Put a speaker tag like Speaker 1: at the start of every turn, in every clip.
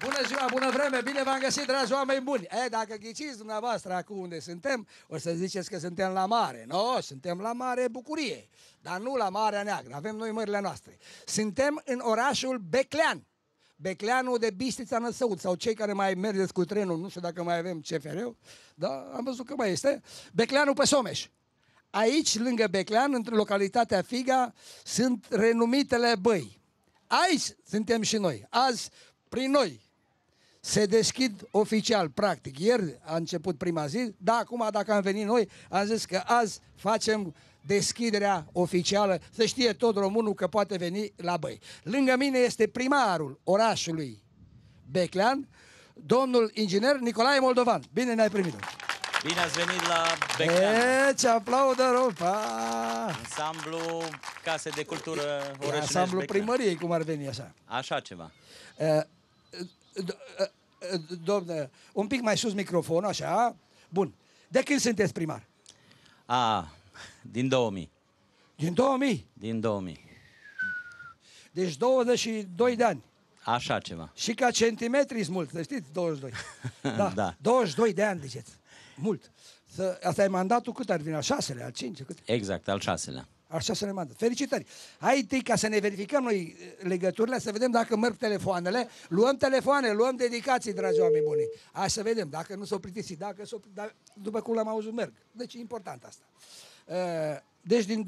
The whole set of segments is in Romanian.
Speaker 1: Bună ziua, bună vreme, bine v-am găsit, dragi oameni buni. Dacă ghiciți dumneavoastră acum unde suntem, o să ziceți că suntem la mare. Nu, suntem la Mare Bucurie, dar nu la Marea Neagră, avem noi mările noastre. Suntem în orașul Beclean. Becleanul de Bistrița Năsăud, sau cei care mai mergeți cu trenul, nu știu dacă mai avem CFR-ul, dar am văzut că mai este. Becleanul pe Someș. Aici, lângă Beclean, între localitatea Figa, sunt renumitele băi. Aici suntem și noi. Azi, prin noi, se deschid oficial, practic. Ieri a început prima zi, dar acum, dacă am venit noi, am zis că azi facem deschiderea oficială, să știe tot românul că poate veni la băi. Lângă mine este primarul orașului Beclean, domnul inginer Nicolae Moldovan. Bine ne-ai primit.
Speaker 2: Bine ați venit la Beclean.
Speaker 1: Ce aplaudă Ropa!
Speaker 2: Ansamblu Case de Cultură Orășenești
Speaker 1: Ansamblu
Speaker 2: Beclean.
Speaker 1: primăriei, cum ar veni așa.
Speaker 2: Așa ceva.
Speaker 1: Domnule, un pic mai sus microfonul, așa. Bun. De când sunteți primar?
Speaker 2: Din 2000.
Speaker 1: Din 2000?
Speaker 2: Din 2000.
Speaker 1: Deci 22 de ani.
Speaker 2: Așa ceva.
Speaker 1: Și ca centimetri mult, să știți, 22. Da,
Speaker 2: Da.
Speaker 1: 22 de ani, ziceți. Mult. Asta e mandatul cât ar veni? Al 6-lea, al 5-lea? Cât?
Speaker 2: Exact, al 6-lea.
Speaker 1: Al 6-lea mandat. Felicitări. Hai, ca să ne verificăm noi legăturile, să vedem dacă merg telefoanele. Luăm telefoane, luăm dedicații, dragi oameni buni. Hai să vedem, dacă nu s-o plictisit, dacă după cum l-am auzit, merg. Deci e important asta. Deci din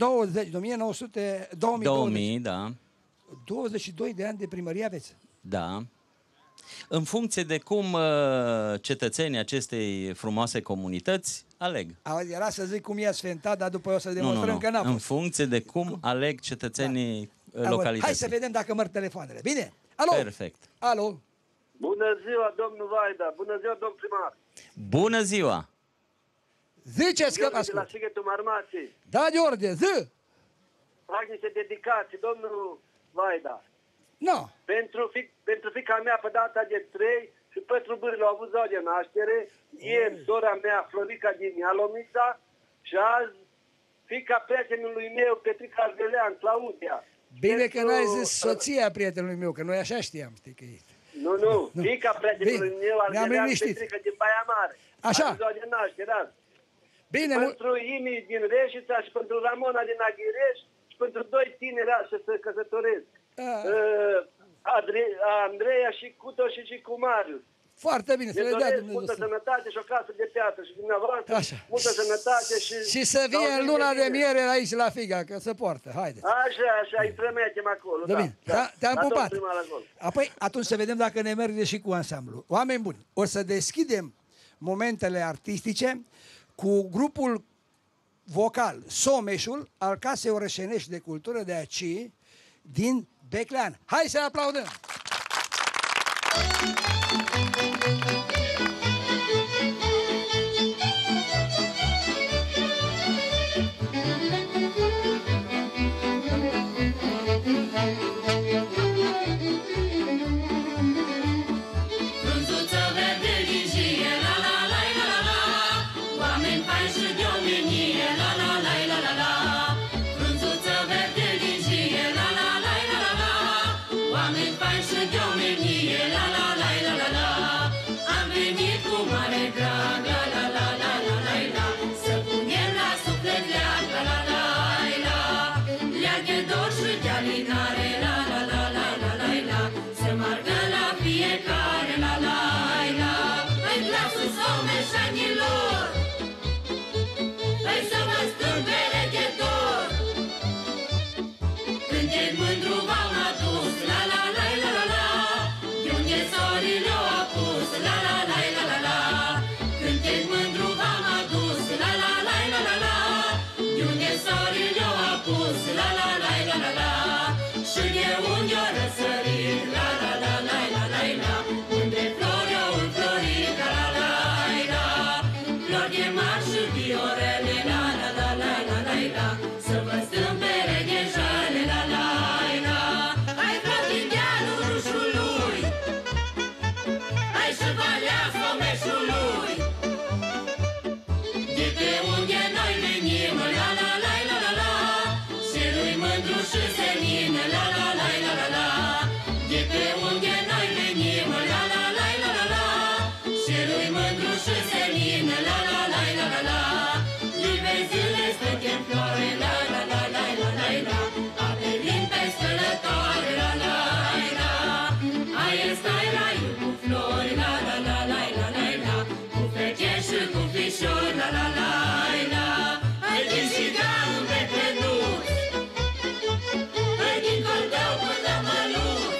Speaker 2: 2000, da.
Speaker 1: 22 de ani de primărie aveți?
Speaker 2: Da. În funcție de cum cetățenii acestei frumoase comunități aleg.
Speaker 1: Era să zic cum e sfântat, dar după o să demonstrăm că n-a fost.
Speaker 2: În funcție de cum aleg cetățenii localității.
Speaker 1: Hai să vedem dacă merg telefoanele. Bine? Alo?
Speaker 2: Perfect.
Speaker 1: Alo?
Speaker 3: Bună ziua, domnul Vaida. Bună ziua, domn primar.
Speaker 2: Bună ziua!
Speaker 1: Ziceți că
Speaker 3: De la
Speaker 1: ascult.
Speaker 3: Sighetul Marmației.
Speaker 1: Da, George, zi!
Speaker 3: Fac niște dedicații, domnul Vaida.
Speaker 1: No.
Speaker 3: Pentru fiica mea pe data de 3 și pentru bârle au avut ziua de naștere. Ieri, sora mea, Florica din Ialomița, și azi fiica prietenului meu, Petrica Arvelean, Claudia.
Speaker 1: Bine că n-ai zis soția prietenului meu, că noi așa știam, știi că e.
Speaker 3: Nu. Fiica prietenului meu, Arvelean, Petrica din Baia Mare.
Speaker 1: Așa.
Speaker 3: Ziua de naștere azi.
Speaker 1: Bine,
Speaker 3: Pentru Imi din Reșița și pentru Ramona din Aghireș și pentru doi tineri să se căsătoresc. Andreea și cu Toși și cu Marius.
Speaker 1: Foarte bine, să
Speaker 3: Ne
Speaker 1: le dea
Speaker 3: doresc
Speaker 1: Dumnezeu.
Speaker 3: multă sănătate și o casă de piatră și dumneavoastră
Speaker 1: Așa.
Speaker 3: multă sănătate
Speaker 1: Și să vie în luna de miere aici la Figa, că se poartă. Haideți.
Speaker 3: Așa, îi trămetem acolo.
Speaker 1: Da, bine. Te-am
Speaker 3: La domn
Speaker 1: pupat.
Speaker 3: primar acolo.
Speaker 1: Apoi, atunci să vedem dacă ne merge și cu ansamblu. Oameni buni, o să deschidem momentele artistice cu grupul vocal Someșul al Casei Orășenești de Cultură de aici, din Beclean. Hai să aplaudăm!
Speaker 4: Frunzuță verde din șie, la la la la la la, oameni faini și de omenie, la la la la la la. Frunzuță verde din șie, la la la la la la, oameni faini și stai raiul cu flori, la la la la la la la, cu feciori și cu fișori, la la la la. Hai din țiganul pe cănuț, hai din cordeu până la mănuț.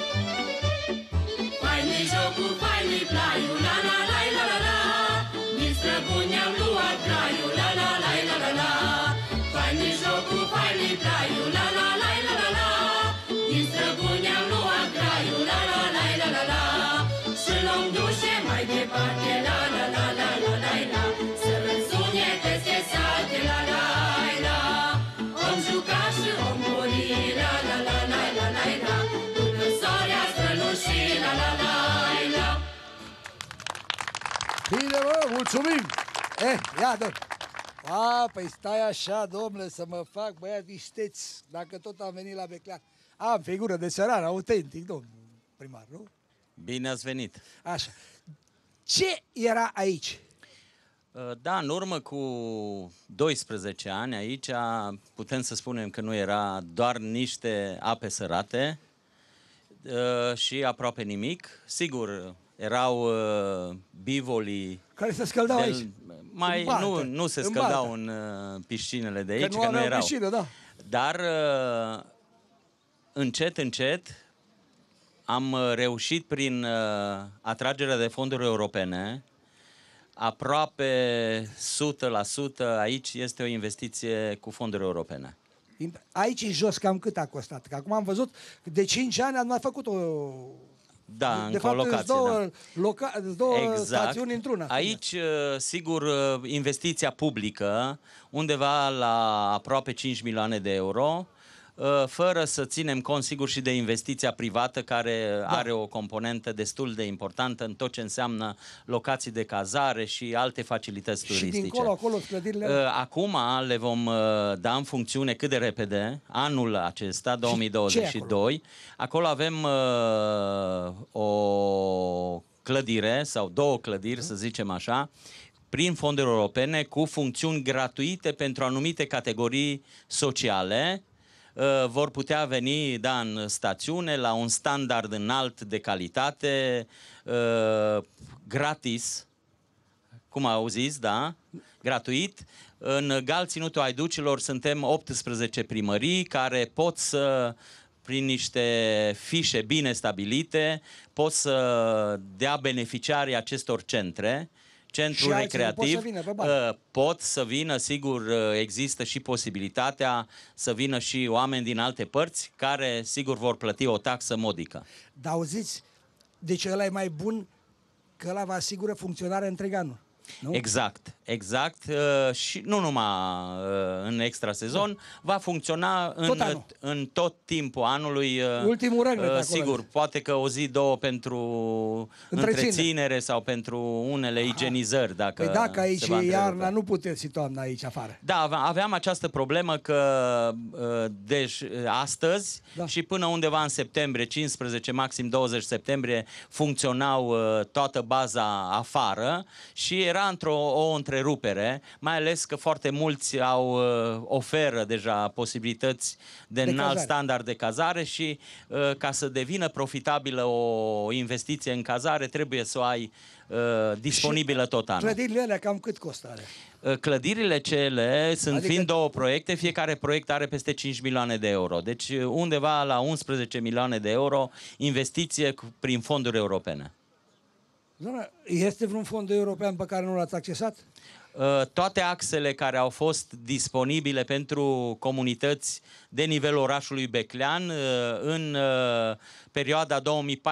Speaker 4: Faini jocul, faini plaiul, la la la la la la, din străbuni am luat graiul, la la la la la la. Faini jocul, faini plaiul, la la la la la la, din străbuni am luat graiul, la la la la la la. Și l-om duce mai departe, la la la la la la la, să răsune peste sate, la la la. Om juca și om muri, la la la la la la la, până soarea străluși, la la la la.
Speaker 1: Bine, bă, mulțumim! Iată! Păi stai așa, domnule, să mă fac băiat isteți, dacă tot am venit la Beclean. Am figură de țăran, autentic, domnul primar, nu?
Speaker 2: Bine ați venit!
Speaker 1: Așa. Ce era aici?
Speaker 2: Da, în urmă cu 12 ani aici putem să spunem că nu era doar niște ape sărate și aproape nimic. Sigur, erau bivolii
Speaker 1: Care se scăldau aici?
Speaker 2: Mai nu se scăldau în piscinele de aici, că nu erau.
Speaker 1: Piscină, da.
Speaker 2: Dar încet, încet am reușit prin atragerea de fonduri europene, aproape 100%, aici este o investiție cu fonduri europene.
Speaker 1: Aici jos cam cât a costat? Că acum am văzut că de 5 ani am mai făcut o...
Speaker 2: Da,
Speaker 1: de
Speaker 2: încă o locație.
Speaker 1: două
Speaker 2: exact.
Speaker 1: stațiuni într-una.
Speaker 2: Aici, sigur, investiția publică, undeva la aproape 5 milioane de euro, fără să ținem cont, sigur, și de investiția privată, care are o componentă destul de importantă în tot ce înseamnă locații de cazare și alte facilități turistice.
Speaker 1: Și dincolo, acolo, clădirile...
Speaker 2: Acum le vom da în funcțiune cât de repede, anul acesta, 2022. Acolo avem o clădire, sau două clădiri, să zicem așa, prin fonduri europene, cu funcțiuni gratuite pentru anumite categorii sociale. Vor putea veni, da, în stațiune, la un standard înalt de calitate, gratis, cum auziți, da, gratuit. În Gal Ținutul Haiducilor suntem 18 primării care pot să, prin niște fișe bine stabilite, pot să dea beneficiarii acestor centre. Centrul recreativ, pot să vină, sigur, există și posibilitatea să vină și oameni din alte părți care, sigur, vor plăti o taxă modică.
Speaker 1: Dar auziți, deci ăla e mai bun, că ăla vă asigură funcționarea întreg anul. Nu?
Speaker 2: Exact, exact. Și nu numai în extra sezon, va funcționa în tot timpul anului.
Speaker 1: Ultimul regret
Speaker 2: sigur, acolo. Poate că o zi, două pentru întreținere sau pentru unele igienizări. Dacă
Speaker 1: păi dacă aici e iarna, nu puteți toamna aici afară.
Speaker 2: Da, aveam această problemă că deci, astăzi și până undeva în septembrie, 15, maxim 20 septembrie, funcționau toată baza afară și era o întrerupere, mai ales că foarte mulți oferă deja posibilități de înalt standard de cazare și ca să devină profitabilă o investiție în cazare trebuie să o ai disponibilă tot anul.
Speaker 1: Clădirile alea cam cât costă alea?
Speaker 2: Clădirile cele sunt fiind două proiecte, fiecare proiect are peste 5 milioane de euro. Deci undeva la 11 milioane de euro investiție prin fonduri europene.
Speaker 1: Doamne, este vreun fond european pe care nu l-ați accesat?
Speaker 2: Toate axele care au fost disponibile pentru comunități de nivelul orașului Beclean în perioada 2014-2020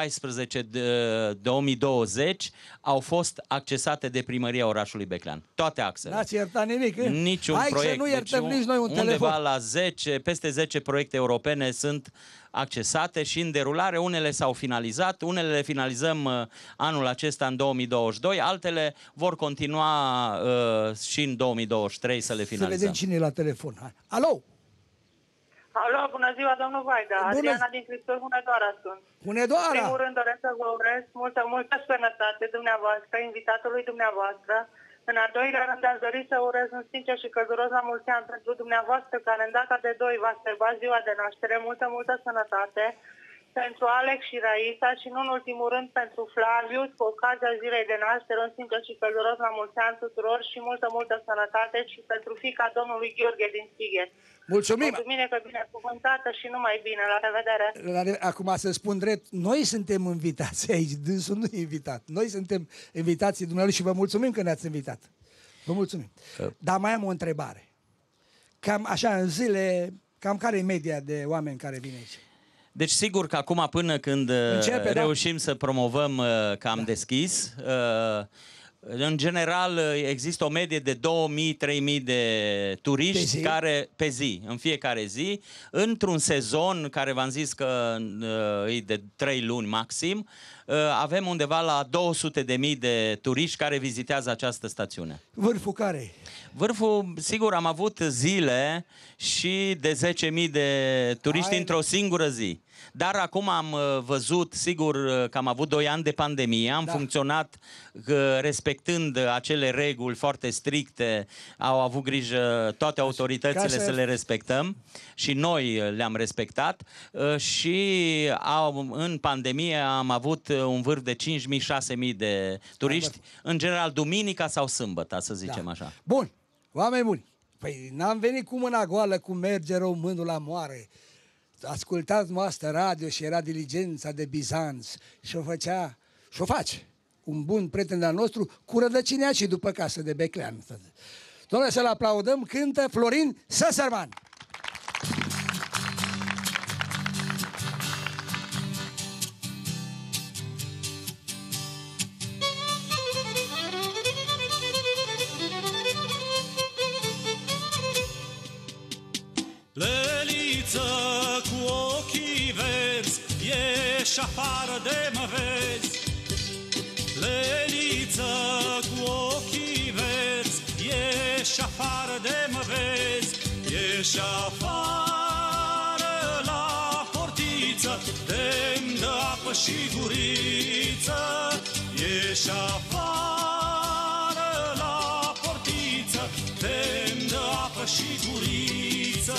Speaker 2: au fost accesate de primăria orașului Beclean. Toate axele.
Speaker 1: N-ați iertat nimic?
Speaker 2: Niciun proiect.
Speaker 1: Hai să nu iertăm nici noi un telefon.
Speaker 2: Undeva la peste 10 proiecte europene sunt accesate și în derulare. Unele s-au finalizat, unele le finalizăm anul acesta în 2022, altele vor continua și în 2023 să le finalizăm.
Speaker 1: Să vedem cine e la telefon. Hai. Alo!
Speaker 5: Alo, bună ziua, domnul Vaida. Adriana din Cristor, Hunedoara sunt.
Speaker 1: Hunedoara!
Speaker 5: În primul rând doresc să vă urez multă sănătate dumneavoastră, invitatului dumneavoastră. În al doilea rând aș dori să urez un sincer și călduros la mulți ani pentru dumneavoastră, care în data de 2 va sărba ziua de naștere. Multă sănătate. pentru Alex și Raisa și nu în ultimul rând pentru Flavius, cu ocazia zilei de naștere, un sincer și călduros la mulți ani tuturor și multă sănătate și pentru fiica domnului Gheorghe din Sighet.
Speaker 1: Mulțumim!
Speaker 5: Pentru mine că binecuvântată și numai bine, la revedere!
Speaker 1: Acum să spun drept, noi suntem invitați aici, dânsul nu e invitat. Noi suntem invitații dumneavoastră și vă mulțumim că ne-ați invitat. Vă mulțumim. Dar mai am o întrebare. Cam așa, în zile, cam care e media de oameni care vin aici?
Speaker 2: Deci sigur că acum până când reușim să promovăm că am deschis, în general există o medie de 2000-3000 de turiști pe zi, în fiecare zi, într-un sezon care v-am zis că e de 3 luni maxim, avem undeva la 200.000 de turiști care vizitează această stațiune.
Speaker 1: Vârful care?
Speaker 2: Vârful, sigur, am avut zile și de 10.000 de turiști într-o singură zi. Dar acum am văzut, sigur, că am avut 2 ani de pandemie, am funcționat respectând acele reguli foarte stricte, au avut grijă toate autoritățile să le respectăm și noi le-am respectat și în pandemie am avut un vârf de 5.000-6.000 de turiști, în general duminica sau sâmbătă, să zicem așa.
Speaker 1: Bun, oameni buni, păi n-am venit cu mâna goală cum merge românul la moare. Ascultați noastră radio și era diligența de Bizanț și o face un bun prieten al nostru cu rădăcinea și după casă de Beclean. Dom'le, să-l aplaudăm, cântă Florin Săsărman.
Speaker 6: Lăliță cu ochii verzi, ieși afară de mă vezi. Lăliță cu ochii verzi, ieși afară de mă vezi. Ieși afară la portiță, de-mi dă apă și guriță. Ieși afară la portiță, de-mi dă apă și guriță.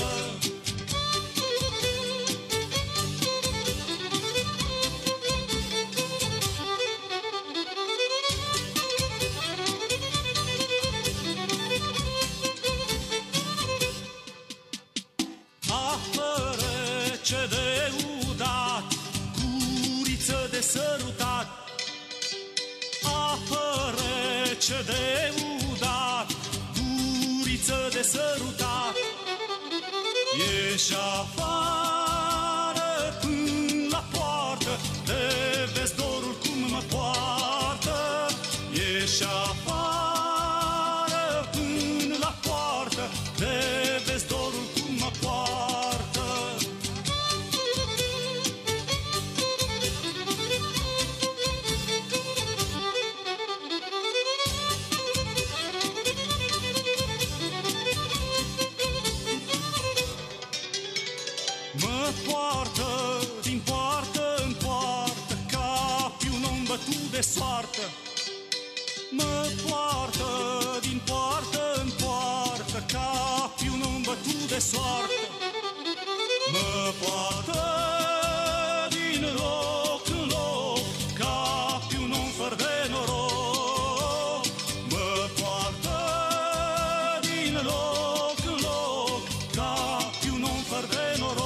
Speaker 6: Apă rece de udat, guriță de sărutat. Apă rece de udat, guriță de sărutat. Ieși afară până la poartă, te vezi dorul cum mă poartă. Ieși afară până la poartă, te vezi dorul cum mă poartă. Mă poartă din poartă în poartă, ca pe un om bătut de soartă. Mă poartă din poartă în poartă, ca pe un om bătut de soartă. Mă poartă din loc în loc, ca pe un om fără de noroc. Mă poartă din loc în loc, ca pe un om fără de noroc.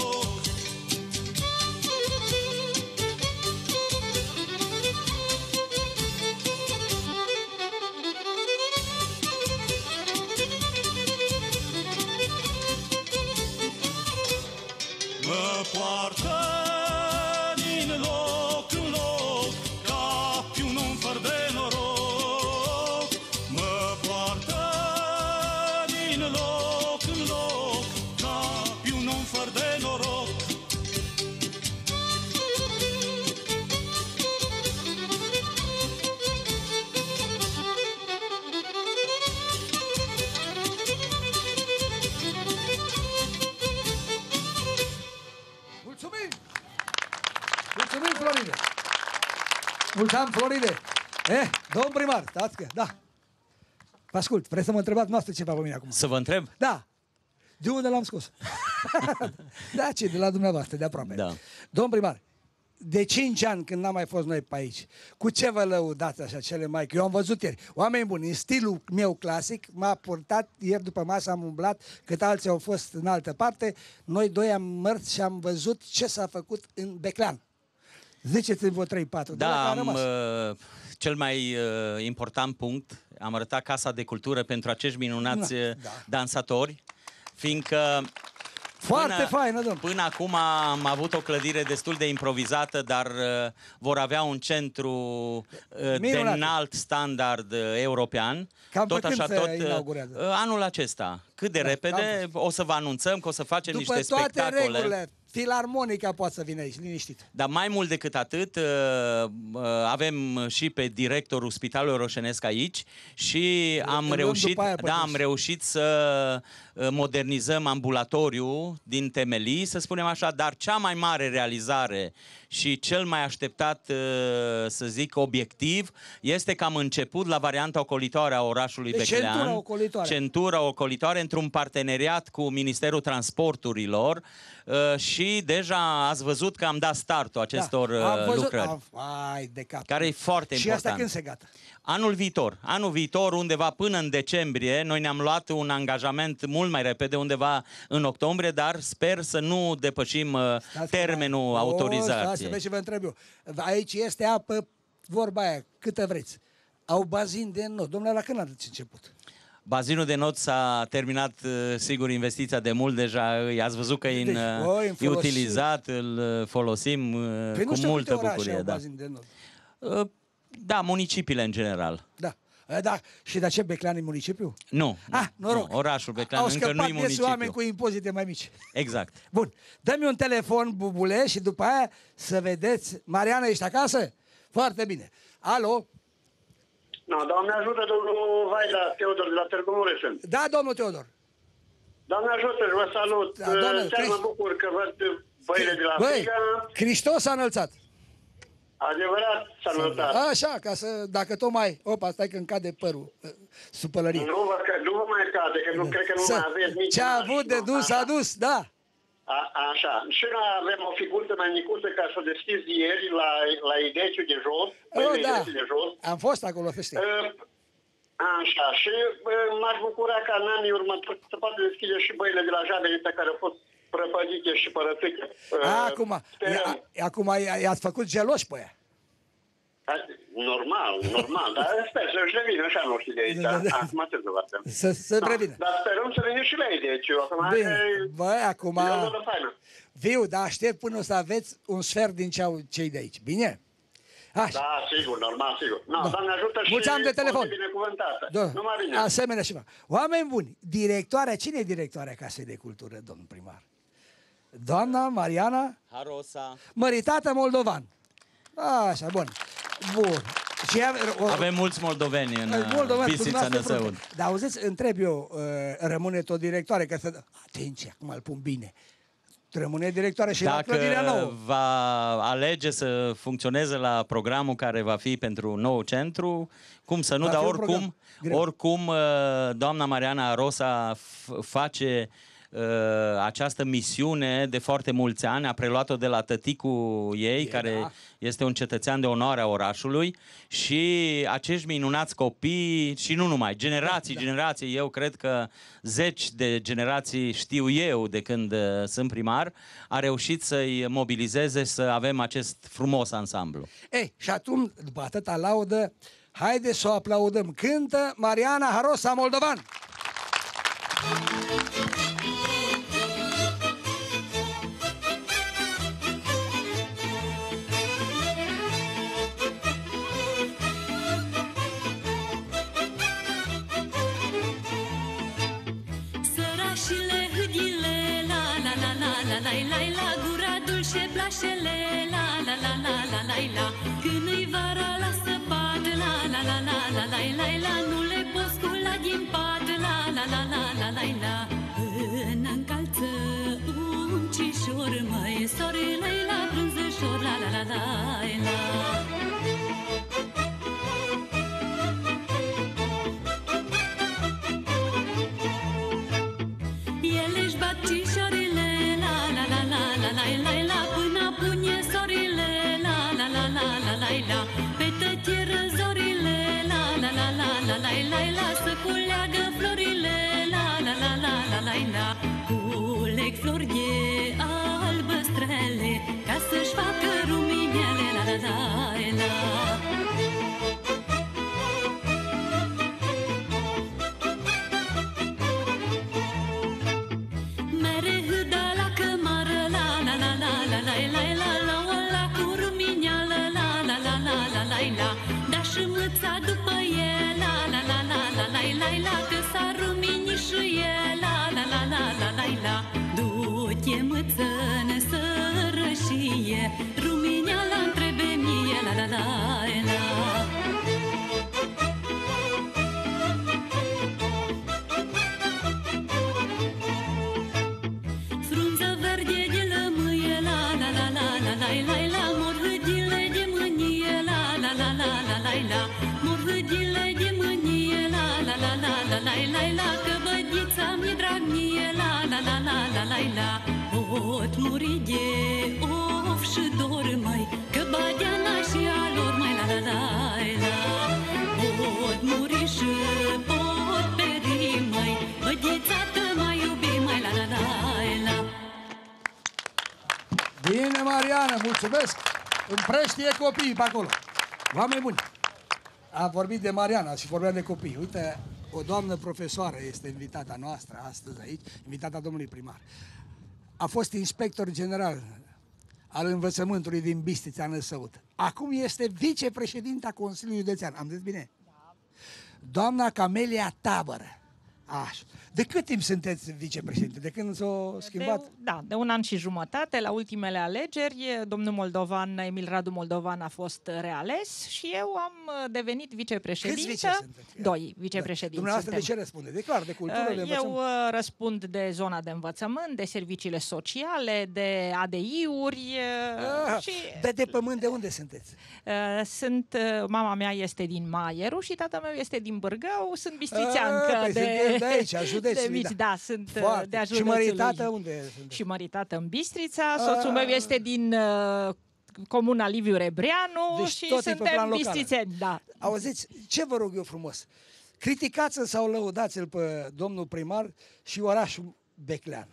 Speaker 6: Mă poartă din loc în loc, ca pe un om fără de noroc. Mă poartă din loc în loc, ca pe un om fără de noroc.
Speaker 1: Mulțumim! Mulțumim, Florine! Mulțumim, Florine! Domn primar, stați că, da. Vă ascult, vreți să mă întrebați noastră ceva pe mine acum?
Speaker 2: Să vă întreb?
Speaker 1: Da. De unde l-am scos? Da, ce, de la dumneavoastră, de aproape.
Speaker 2: Da.
Speaker 1: Domn primar, de 5 ani când n-am mai fost noi pe aici, cu ce vă lăudați așa cele mai... Că eu am văzut ieri, oameni buni, în stilul meu clasic, m-a purtat, ieri după masă am umblat, cât alții au fost în altă parte, noi doi am mers și am văzut ce s-a făcut în Beclean. Ziceți-mi vă 3-4.
Speaker 2: Da, cel mai important punct, am arătat Casa de Cultură pentru acești minunați dansatori, fiindcă
Speaker 1: foarte faină, domn.
Speaker 2: Până acum am avut o clădire destul de improvizată, dar vor avea un centru de înalt standard european.
Speaker 1: Cam
Speaker 2: tot așa, tot
Speaker 1: inaugurează?
Speaker 2: Anul acesta. Cât de repede o să vă anunțăm că o să facem niște spectacole.
Speaker 1: După toate regulile, Filarmonica poate să vină aici, liniștit.
Speaker 2: Dar mai mult decât atât, avem și pe directorul Spitalului Roșenesc aici și am reușit să modernizăm ambulatoriul din temelii, să spunem așa, dar cea mai mare realizare și cel mai așteptat, să zic, obiectiv este că am început la varianta ocolitoare a orașului Beclean, centura ocolitoare, într-un parteneriat cu Ministerul Transporturilor și deja ați văzut că am dat startul acestor lucrări, care e foarte important.
Speaker 1: Și asta când se gata?
Speaker 2: Anul viitor, undeva până în decembrie, noi ne-am luat un angajament mult mai repede, undeva în octombrie, dar sper să nu depășim termenul autorizației.
Speaker 1: Stați și vă întreb eu. Aici este apă, vorba aia, câtă vreți. Au bazin de nod. Domnule, la când ați început?
Speaker 2: Bazinul de nod s-a terminat, sigur, investiția de mult deja. Ați văzut că e utilizat, îl folosim cu multă bucurie. Da.
Speaker 1: Bazin de nod?
Speaker 2: Da, municipiile în general.
Speaker 1: Da. Și de ce Beclean e municipiu?
Speaker 2: Nu.
Speaker 1: Noroc.
Speaker 2: Nu, orașul Beclean încă nu e municipiu.
Speaker 1: Oameni cu impozite mai mici.
Speaker 2: Exact.
Speaker 1: Bun. Dă-mi un telefon, Bubule, și după aia să vedeți. Mariana, ești acasă? Foarte bine. Alo?
Speaker 3: Doamne ajută, domnul Vaida Teodor de la Târgu Mureș.
Speaker 1: Da, domnul Teodor.
Speaker 3: Doamne ajută, vă salut. Chiar mă bucur că văd băile de la Friga.
Speaker 1: Hristos s-a înălțat.
Speaker 3: Adevărat s-a înălțat.
Speaker 1: Așa, ca să, dacă tot mai... Opa, stai că îmi cade părul sub pălărie.
Speaker 3: Nu vă mai cade, că nu cred că nu mai aveți nici...
Speaker 1: Ce-a avut de dus, a dus, da.
Speaker 3: Așa. Și noi avem o figură mai micuță ca să deschizi ieri la Ideciul de jos.
Speaker 1: Da, am fost acolo festiv.
Speaker 3: Așa, și m-aș bucura ca în anii următori să poată deschide și băile de la Jabelița care au fost prăpădite și părățite.
Speaker 1: Acum i-ați făcut geloși pe ea.
Speaker 3: Normal, dar sper să-și revină așa noștri de aici. Acum ce să facem?
Speaker 1: Să revină.
Speaker 3: Dar sperăm să vină și la Ideciu.
Speaker 1: Bine, băi, acum... Viu, dar aștept până să aveți un sfert din cei de aici. Bine? Așa.
Speaker 3: Da, sigur, normal, sigur. Doamne ajută și
Speaker 1: mulțumim de telefon.
Speaker 3: Binecuvântată.
Speaker 1: Numai bine. Asemenea și oameni buni, directoarea, cine e directoarea Casei de Cultură, domnul primar? Doamna Mariana
Speaker 2: Harosa,
Speaker 1: măritată moldovan. Așa, bun. Și
Speaker 2: avem mulți moldoveni în Bistrița Năsăud.
Speaker 1: Dar auziți, întreb eu, rămâne tot directoare, că atenție, acum îl pun bine. Rămâne directoare și la clădirea nouă.
Speaker 2: Dacă va alege să funcționeze la programul care va fi pentru nou centru, cum să nu, dar oricum doamna Mariana Rosa face această misiune de foarte mulți ani, a preluat-o de la tăticul ei, care este un cetățean de onoare a orașului, și acești minunați copii, și nu numai, generații, eu cred că zeci de generații, știu eu de când sunt primar, a reușit să-i mobilizeze să avem acest frumos ansamblu.
Speaker 1: Și atunci, după atâta laudă, haide să o aplaudăm. Cântă Mariana Harosa moldovan!
Speaker 4: Când-i vara la săpat, nu le pot scula din pat, până încalță un cișor, măi, soarele la brânzășor, ele-și bat cișorile,
Speaker 7: la. Frunza verde de lămâie, la la la la la la la la, morhădile de mânie, la la la la la la la, morhădile de mânie, la la la la la la la la, că bădița mi drag mie, la la la la la la la. Pot muri de of și dor, măi, că badeana și a lor, mai la la la la. Pot muri și pot peri, măi, bădița te mai iubi, mai la la la la.
Speaker 1: Bine, Mariana, mulțumesc! Împrăștie copiii pe acolo. Oameni buni! Am vorbit de Mariana și vorbeam de copii. Uite, o doamnă profesoară este invitata noastră astăzi aici, invitata domnului primar. A fost inspector general al învățământului din Bistrița, Năsăud. Acum este vicepreședinta Consiliului Județean. Am zis bine? Doamna Camelia Tabără. Așa. De cât timp sunteți vicepreședinte? De când s-a schimbat?
Speaker 8: De un an și jumătate. La ultimele alegeri, domnul moldovan, Emil Radu Moldovan, a fost reales și eu am devenit vicepreședinte.
Speaker 1: Câți vice sunteți?
Speaker 8: Doi vicepreședinți.
Speaker 1: Dumneavoastră de ce răspunde? De clar, de cultură, de învățământ?
Speaker 8: Eu răspund de zona de învățământ, de serviciile sociale, de ADI-uri. Și
Speaker 1: de pământ, de unde sunteți?
Speaker 8: Mama mea este din Maieru și tatăl meu este din Bârgău. Sunt bistrițeancă
Speaker 1: de aici, a județului.
Speaker 8: Sunt
Speaker 1: foarte.
Speaker 8: de a județului.
Speaker 1: Și măritată unde sunteți?
Speaker 8: Și măritată în Bistrița. Soțul meu este din comuna Liviu Rebreanu, deci și suntem bistrițeni. Da.
Speaker 1: Auziți, ce vă rog eu frumos? Criticați-l sau lăudați-l pe domnul primar și orașul Beclean.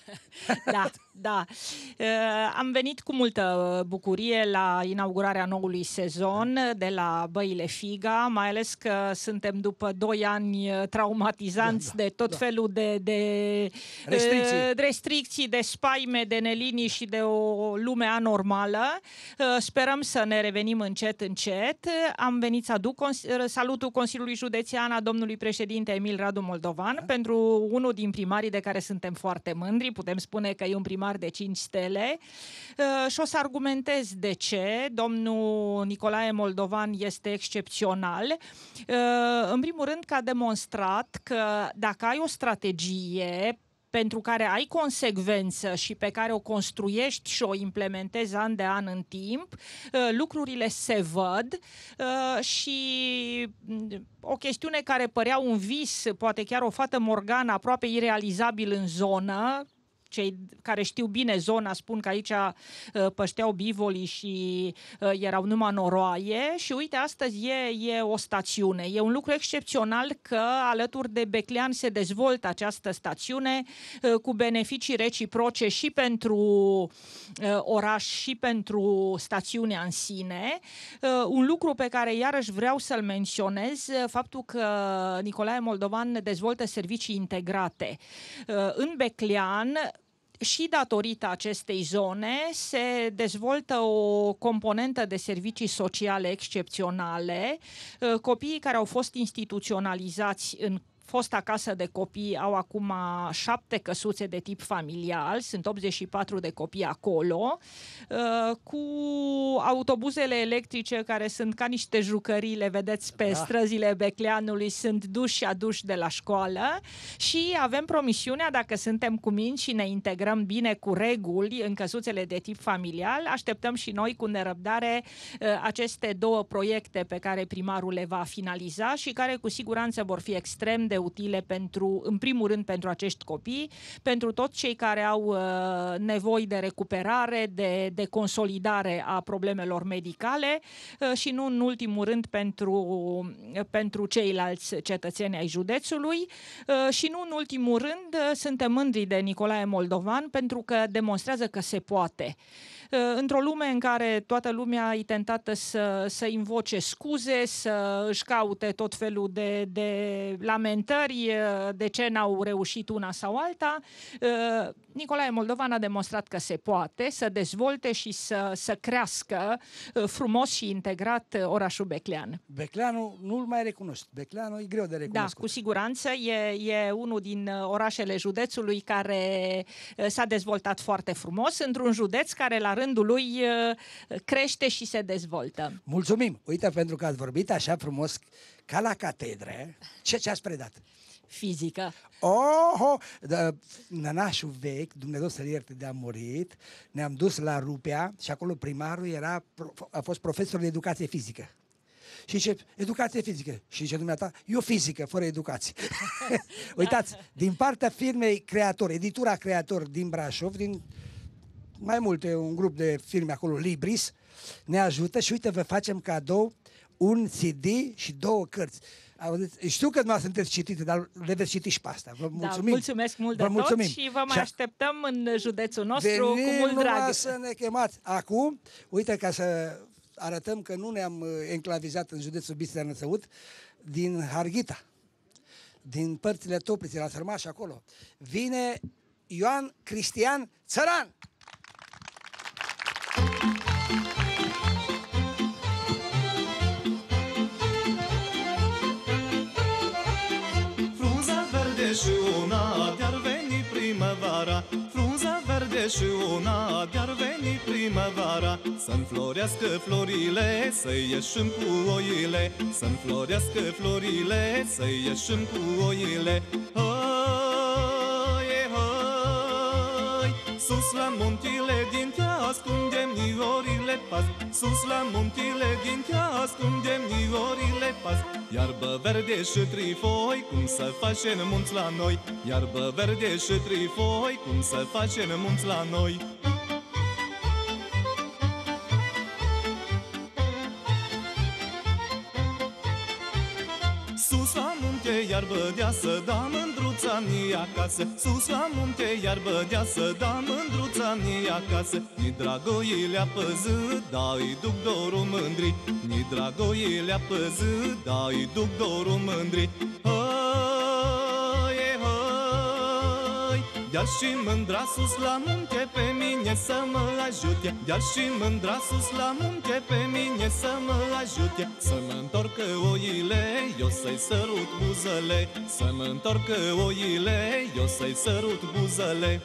Speaker 8: Da. Am venit cu multă bucurie la inaugurarea noului sezon de la Băile Figa, mai ales că suntem după 2 ani traumatizanți de tot felul de restricții, de spaime, de neliniști și de o lume anormală. Sperăm să ne revenim încet. Am venit să aduc salutul Consiliului Județean a domnului președinte Emil Radu Moldovan pentru unul din primarii de care suntem foarte mândri. Putem spune că e un primar de 5 stele și o să argumentez de ce. Domnul Nicolae Moldovan este excepțional. În primul rând că a demonstrat că dacă ai o strategie pentru care ai consecvență și pe care o construiești și o implementezi an de an în timp, lucrurile se văd și o chestiune care părea un vis, poate chiar o fată morgană aproape irealizabil în zonă. Cei care știu bine zona spun că aici pășteau bivolii și erau numai noroaie și uite, astăzi e o stațiune. E un lucru excepțional că alături de Beclean se dezvoltă această stațiune cu beneficii reciproce și pentru oraș și pentru stațiunea în sine. Un lucru pe care iarăși vreau să-l menționez, faptul că Nicolae Moldovan dezvoltă servicii integrate. În Beclean, și datorită acestei zone se dezvoltă o componentă de servicii sociale excepționale. Copiii care au fost instituționalizați în fosta casă de copii au acum 7 căsuțe de tip familial, sunt 84 de copii acolo, cu autobuzele electrice care sunt ca niște jucării, le vedeți pe străzile Becleanului, sunt duși și aduși de la școală și avem promisiunea, dacă suntem cuminți și ne integrăm bine cu reguli în căsuțele de tip familial, așteptăm și noi cu nerăbdare aceste 2 proiecte pe care primarul le va finaliza și care cu siguranță vor fi extrem de utile în primul rând pentru acești copii, pentru toți cei care au nevoi de recuperare, de consolidare a problemelor medicale și nu în ultimul rând pentru ceilalți cetățeni ai județului și nu în ultimul rând suntem mândri de Nicolae Moldovan pentru că demonstrează că se poate. Într-o lume în care toată lumea e tentată să invoce scuze, să își caute tot felul de lamentări de ce n-au reușit una sau alta, Nicolae Moldovan a demonstrat că se poate să dezvolte și să crească frumos și integrat orașul Beclean.
Speaker 1: Becleanul nu-l mai recunosc. Becleanul e greu de recunoscut.
Speaker 8: Da, cu siguranță e unul din orașele județului care s-a dezvoltat foarte frumos, într-un județ care la rândul lui crește și se dezvoltă.
Speaker 1: Mulțumim! Uite, pentru că ați vorbit așa frumos, ca la catedră, ce ați predat?
Speaker 8: Fizică.
Speaker 1: Nănașul vechi, Dumnezeu să-l ierte de a murit, ne-am dus la Rupea și acolo primarul a fost profesor de educație fizică. Și zice, educație fizică. Și zice dumneata, eu fizică, fără educație. Uitați, din partea firmei Creator, editura Creator din Brașov, din mai multe, un grup de firme acolo, Libris, ne ajută și uite, vă facem cadou un CD și 2 cărți. Știu că dumneavoastră sunteți citite, dar le veți citi și pe asta. Vă mulțumim.
Speaker 8: Da, mulțumesc mult de tot și vă mai așteptăm în județul nostru cu mult drag.
Speaker 1: Să ne chemați. Acum, uite, ca să arătăm că nu ne-am enclavizat în județul Bistrița Năsăud, din Harghita, din părțile Topliței, la Sărmaș, acolo, vine Ioan Cristian Țăran.
Speaker 6: Frunza verde și una de-ar veni primăvara, frunza verde și una de-ar veni primăvara, să înflorească florile, să ieșim cu oile, să înflorească florile, să ieșim cu oile. Hăi, hăi, sus la muntile din tea ascundem niorile pas, sus la muntile din tea ascundem niorile pas. Iarbă verde și trifoi, cum să face în munți la noi, iarbă verde și trifoi, cum să face în munți la noi. Sus la munte iarbă deasă, da mândruța-mi acasă, sus la munte iarbă deasă, da mândruța-mi acasă. Ni dragoile-a păzât, da îi duc dorul mândri, ni dragoile-a păzât, da îi duc dorul mândri. Hăi, hăi, de-ar și mândra sus la munte pe mine să mă ajute, de-ar și mândra sus la munte pe mine să mă ajute. Să mă întorcă oile, eu să-i sărut buzele, să mă întorcă oile, eu să-i sărut buzele.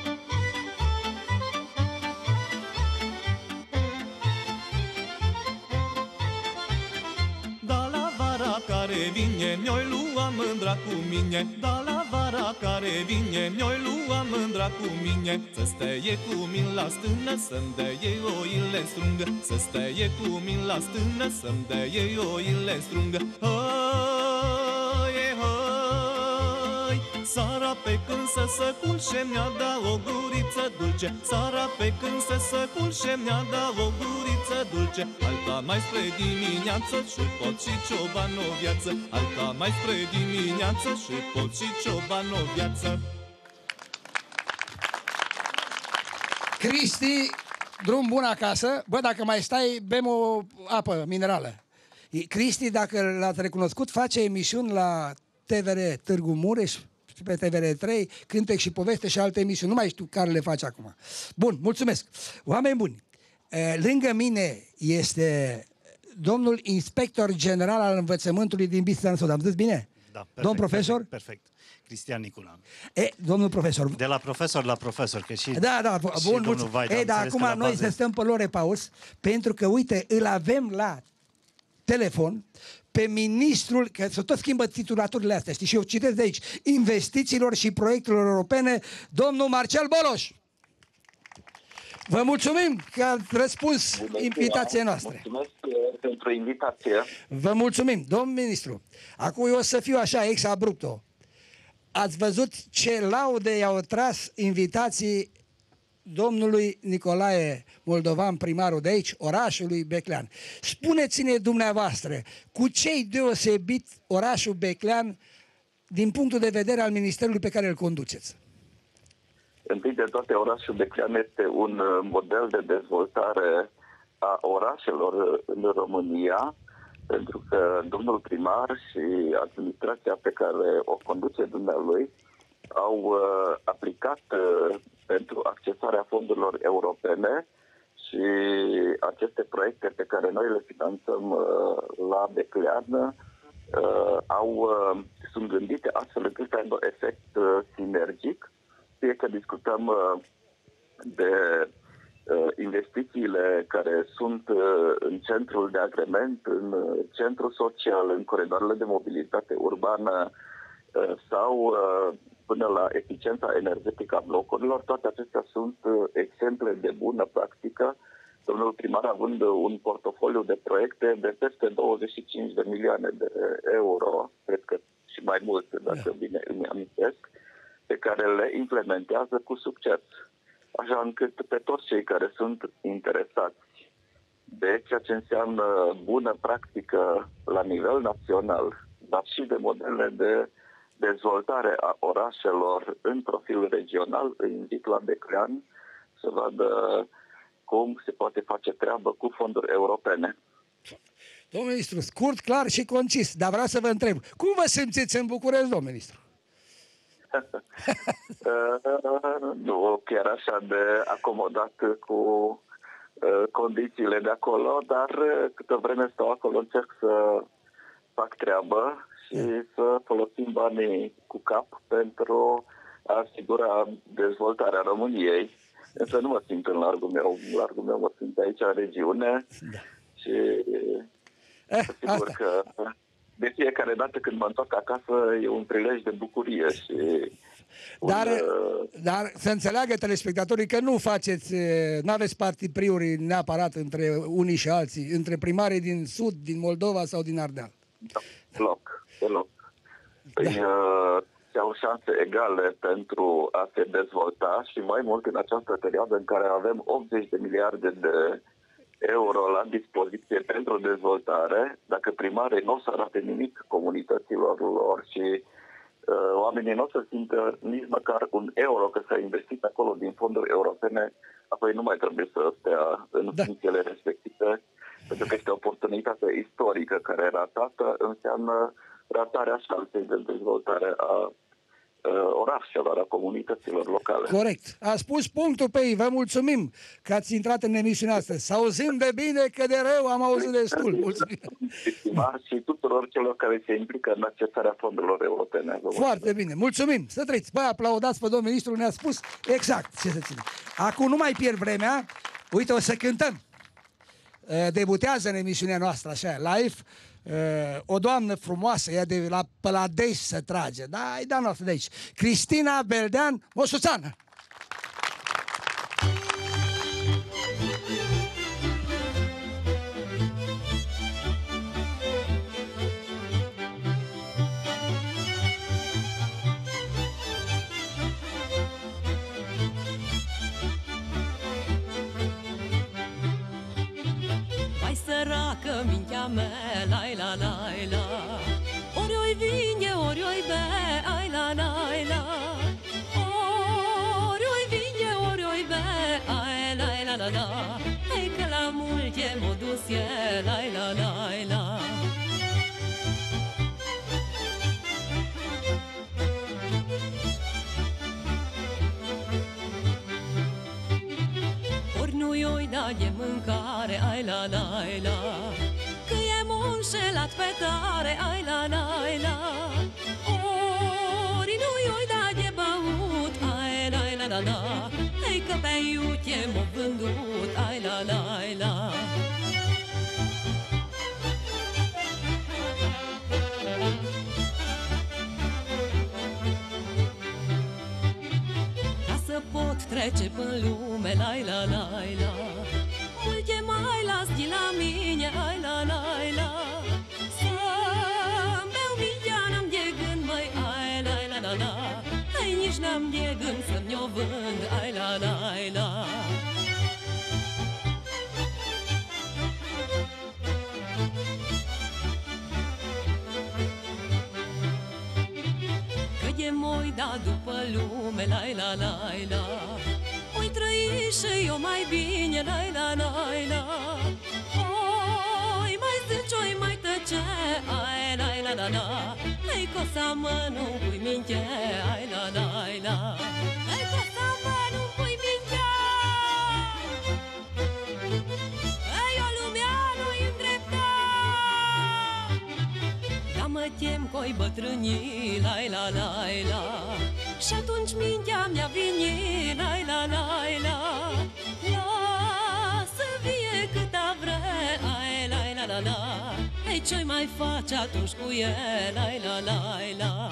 Speaker 6: Da la vara care vine, mi-oi lua mândra cu mine, da la vara care vine, mi-oi lua mândra cu mine. Să steie cu mine la stână, să-mi dea oile în strungă, să steie cu mine la stână, să-mi dea oile în strungă. Hăi, hăi, sara pe când să culce, mi-a da o guriță dulce, sara pe când să culce, mi-a da o guriță dulce. Alta mai spre dimineață și pot și cioban o viață, alta mai spre dimineață și pot și cioban o viață.
Speaker 1: Cristi, drum bun acasă. Bă, dacă mai stai, bem o apă minerală. Cristi, dacă l-ați recunoscut, face emisiuni la TVR Târgu Mureș, pe TVR3, Cântec și Poveste și alte emisiuni. Nu mai știu care le face acum. Bun, mulțumesc. Oameni buni, lângă mine este domnul inspector general al învățământului din Bistrița Năsăud. Am zis bine?
Speaker 9: Da, perfect,
Speaker 1: domn profesor?
Speaker 9: Perfect. Cristian Niculan.
Speaker 1: Domnul profesor.
Speaker 9: De la profesor la profesor, că și
Speaker 1: da, bun, mulțumesc. Dar acum noi să stăm pe lor repaus, pentru că, uite, îl avem la telefon pe ministrul, că se tot schimbă titulaturile astea, știi, și eu citesc de aici, investițiilor și proiectelor europene, domnul Marcel Boloș. Vă mulțumim că ați răspuns invitației noastre.
Speaker 10: Mulțumesc pentru invitație.
Speaker 1: Vă mulțumim, domn ministru. Acum eu o să fiu așa, ex abrupto. Ați văzut ce laude i-au tras invitații domnului Nicolae Moldovan, primarul de aici, orașului Beclean. Spuneți-ne dumneavoastră, cu ce-i deosebit orașul Beclean din punctul de vedere al ministerului pe care îl conduceți?
Speaker 10: Întâi de toate, orașul Beclean este un model de dezvoltare a orașelor în România, pentru că domnul primar și administrația pe care o conduce dumnealui au aplicat pentru accesarea fondurilor europene și aceste proiecte pe care noi le finanțăm la Beclean sunt gândite astfel încât să aibă efect sinergic, fie că discutăm de investițiile care sunt în centrul de agrement, în centrul social, în coridoarele de mobilitate urbană sau până la eficiența energetică a blocurilor, toate acestea sunt exemple de bună practică. Domnul primar având un portofoliu de proiecte de peste 25 de milioane de euro, cred că și mai mult, dacă bine îmi amintesc, pe care le implementează cu succes. Așa încât pe toți cei care sunt interesați de ceea ce înseamnă bună practică la nivel național, dar și de modele de dezvoltare a orașelor în profil regional, îi invit la Beclean să vadă cum se poate face treabă cu fonduri europene.
Speaker 1: Domnul ministru, scurt, clar și concis, dar vreau să vă întreb, cum vă simțiți în București, domnul ministru?
Speaker 10: Nu chiar așa de acomodat cu condițiile de acolo, dar câtă vreme stau acolo încerc să fac treabă și să folosim banii cu cap pentru a asigura dezvoltarea României. Însă nu mă simt în largul meu. În largul meu mă simt aici, în regiune. Da. Și sigur că de fiecare dată când mă întorc acasă e un prilej de bucurie. Și
Speaker 1: dar să înțeleagă telespectatorii că nu aveți partipriuri neapărat între unii și alții, între primarii din Sud, din Moldova sau din Ardeal.
Speaker 10: Deloc. Au șanse egale pentru a se dezvolta și mai mult în această perioadă în care avem 80 de miliarde de euro la dispoziție pentru dezvoltare. Dacă primarii nu o să arate nimic comunităților lor și oamenii nu o să simtă nici măcar un euro că s-a investit acolo din fonduri europene, apoi nu mai trebuie să stea în funcțiile respective, pentru că este o oportunitate istorică care e ratată, înseamnă ratarea șansei de dezvoltare a orașelor, a comunităților locale.
Speaker 1: Corect. A spus punctul pe ei. Vă mulțumim că ați intrat în emisiunea asta. Să auzim de bine, că de rău am auzit destul. Mulțumim.
Speaker 10: Și tuturor celor care se implică în accesarea fondurilor europene.
Speaker 1: Foarte bine. Mulțumim. Să trăiți. Băi, aplaudați pe domnul ministru, ne-a spus exact ce se ține. Acum nu mai pierd vremea. Uite, o să cântăm. Debutează în emisiunea noastră, așa, live, o doamnă frumoasă, ea de la Păladeș să trage, da, e de-a noastră de aici, Cristina Beldean Mosuțană.
Speaker 7: Săracă mintea mea, lai la lai la, ori oi vine, ori oi be, ai la lai la, ori oi vine, ori oi be, ai la la la, hai că la multe m-o dus e, lai la lai la. Nu-i da de mâncare, ai la la la, că e-m înșelat pe tare, ai la la la, ori nu-i da de băut, ai la la la, ei că pe iute m-o vândut, ai la la la. Să pot trece până lume, lai la lai la, multe mai las de la mine, ai la lai la, să-mi beau mintea, n-am de gând, măi, ai la la la, ai nici n-am de gând să-mi o vând, ai la lai la. Moi da după lume, lai la lai la, oi trăi și eu mai bine, lai la lai la, oi mai zâci, oi mai tăce, ai lai la la la, ai că o să mănânc-ui minte, ai la lai la, ai că o să mănânc-ui minte, ai o lumea nu-i îndrepta, dar mă tem că-i bătrâni, lai la lai la, și atunci mintea mea vine, lai la lai la, la. Ei, ce mai faci atunci cu el? Lai, la, lai, la.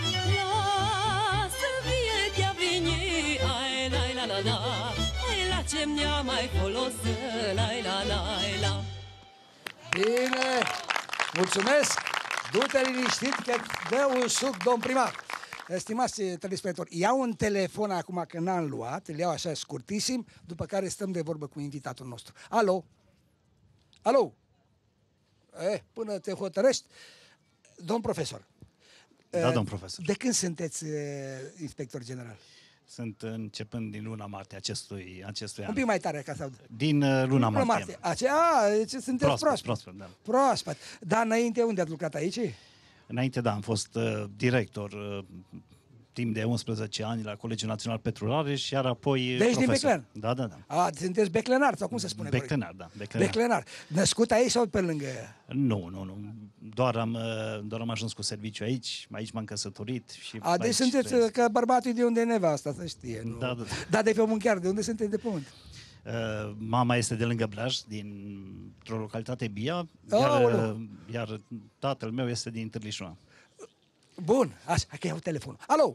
Speaker 7: Lasă vie de-a veni, ai, lai, la, la, la. Ai, la ce mi-a mai folosit, lai, la, lai, la.
Speaker 1: Bine, mulțumesc! Du-te liniștit că dă un suc, domn primar. Stimați telespectatori, iau un telefon acum că n-am luat, îl iau așa scurtisim, după care stăm de vorbă cu invitatul nostru. Alo? Alo? Până te hotărăști, domn profesor.
Speaker 9: Da, domn profesor.
Speaker 1: De când sunteți inspector general?
Speaker 9: Sunt începând din luna martie acestui an.
Speaker 1: Un pic mai tare ca să aud.
Speaker 9: Din luna martie.
Speaker 1: Deci sunteți proaspăt.
Speaker 9: Da.
Speaker 1: Proaspăt. Dar înainte unde ați lucrat aici?
Speaker 9: Înainte, da, am fost director timp de 11 ani la Colegiul Național Petrolare, iar apoi
Speaker 1: Deci
Speaker 9: profesor.
Speaker 1: din Beclen?
Speaker 9: Da.
Speaker 1: Sunteți beclenar, sau cum se spune?
Speaker 9: Beclenar, da.
Speaker 1: Beclenar. Născut aici sau pe lângă?
Speaker 9: Nu. Doar am ajuns cu serviciu aici m-am căsătorit. Și
Speaker 1: Deci sunteți că bărbatul de unde e nevasta, să știe. Nu?
Speaker 9: Da.
Speaker 1: Dar de pământ chiar, de unde sunteți de pământ?
Speaker 9: Mama este de lângă Blaj, dintr-o localitate Bia, iar tatăl meu este din Târlișoara.
Speaker 1: Bun, așa, că iau telefonul. Alo?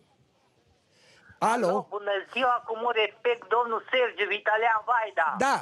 Speaker 11: Bună ziua, cu mult respect, domnul Sergiu Vitalian Vaida.
Speaker 1: Da.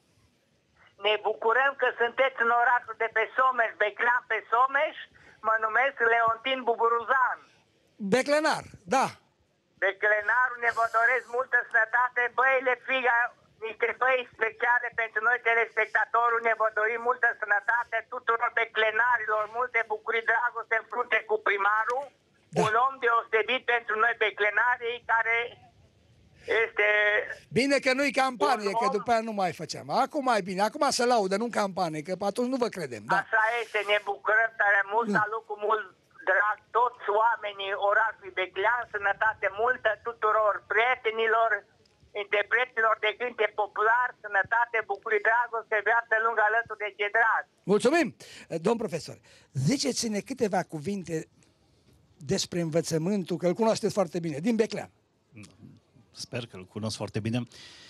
Speaker 11: Ne bucurăm că sunteți în orașul de pe Someș, Beclean pe Someș. Mă numesc Leontin Buburuzan.
Speaker 1: Beclenar, da.
Speaker 11: Beclenarul, ne vă doresc multă sănătate. Băile Figa, niște băi speciale pentru noi telespectatorul, ne vă dorim multă sănătate tuturor beclenarilor, multe bucurii, dragoste în frunte cu primarul. Da. Un om deosebit pentru noi beclenarii care este...
Speaker 1: Bine că nu-i campanie, că după aia nu mai făceam. Acum mai bine, acum se laudă, nu campanie, că atunci nu vă credem. Da.
Speaker 11: Așa este, ne bucurăm tare mult, salut cu mult drag toți oamenii orașului Beclean, sănătate multă tuturor prietenilor, interpreților de cânte popular, sănătate, bucurii, dragoste, viață lungă alături de cei dragi.
Speaker 1: Mulțumim! Domn profesor, ziceți-ne câteva cuvinte despre învățământul, că îl cunoașteți foarte bine, din Beclean.
Speaker 9: Sper că îl cunosc foarte bine.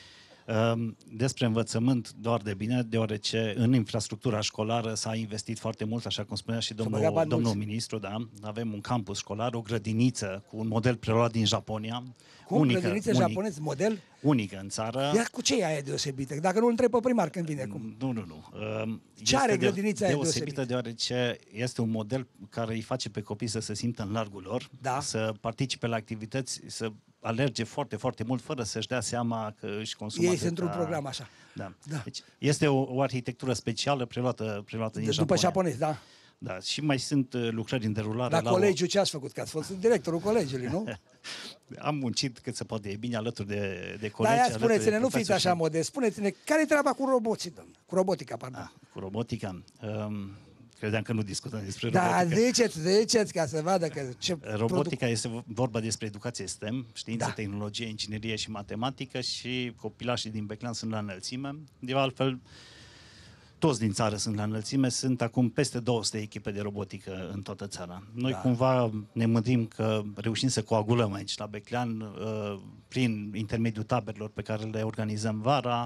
Speaker 9: Despre învățământ doar de bine, deoarece în infrastructura școlară s-a investit foarte mult, așa cum spunea și domnul ministru, da. Avem un campus școlar, o grădiniță cu un model preluat din Japonia.
Speaker 1: Cum? Grădiniță japonez, model?
Speaker 9: Unică în țară.
Speaker 1: Iar cu ce e aia deosebită? Dacă nu îl întreb pe primar când vine. Cum?
Speaker 9: Nu.
Speaker 1: Ce are grădinița aia
Speaker 9: deosebită? Deoarece este un model care îi face pe copii să se simtă în largul lor, să participe la activități, să alerge foarte, foarte mult fără să-și dea seama că își consumă.
Speaker 1: Ei sunt într-un program așa.
Speaker 9: Da. Deci este o arhitectură specială preluată din Japonia.
Speaker 1: După japonez, da.
Speaker 9: Da, și mai sunt lucrări în derulare.
Speaker 1: La colegiu ce ați făcut? Că ați fost directorul colegiului, nu?
Speaker 9: Am muncit cât se poate bine alături de colegi.
Speaker 1: Dar spuneți-ne, nu fiți așa modest, spuneți-ne, care e treaba cu roboții, domnule? Cu robotica, pardon.
Speaker 9: Cu robotica? Credeam că nu discutăm despre
Speaker 1: robotică. Ziceți ca să vadă că ce...
Speaker 9: Robotica este vorba despre educație STEM, știință, tehnologie, inginerie și matematică, și copilașii din Beclean sunt la înălțime. De altfel, toți din țară sunt la înălțime, sunt acum peste 200 echipe de robotică în toată țara. Noi cumva ne mândrim că reușim să coagulăm aici la Beclean prin intermediul taberelor pe care le organizăm vara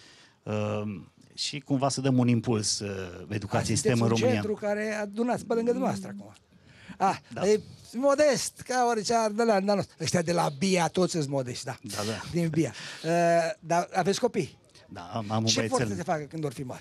Speaker 9: și cumva să dăm un impuls educației STEM în România.
Speaker 1: Un centru care adunați pe lângă dumneavoastră acum. E modest, ca orice ardelean, dar ăștia de la Bia toți sunt modești, da. Din Bia. Dar aveți copii?
Speaker 9: Da, am un băiețel.
Speaker 1: Ce vor să se facă când vor fi mari?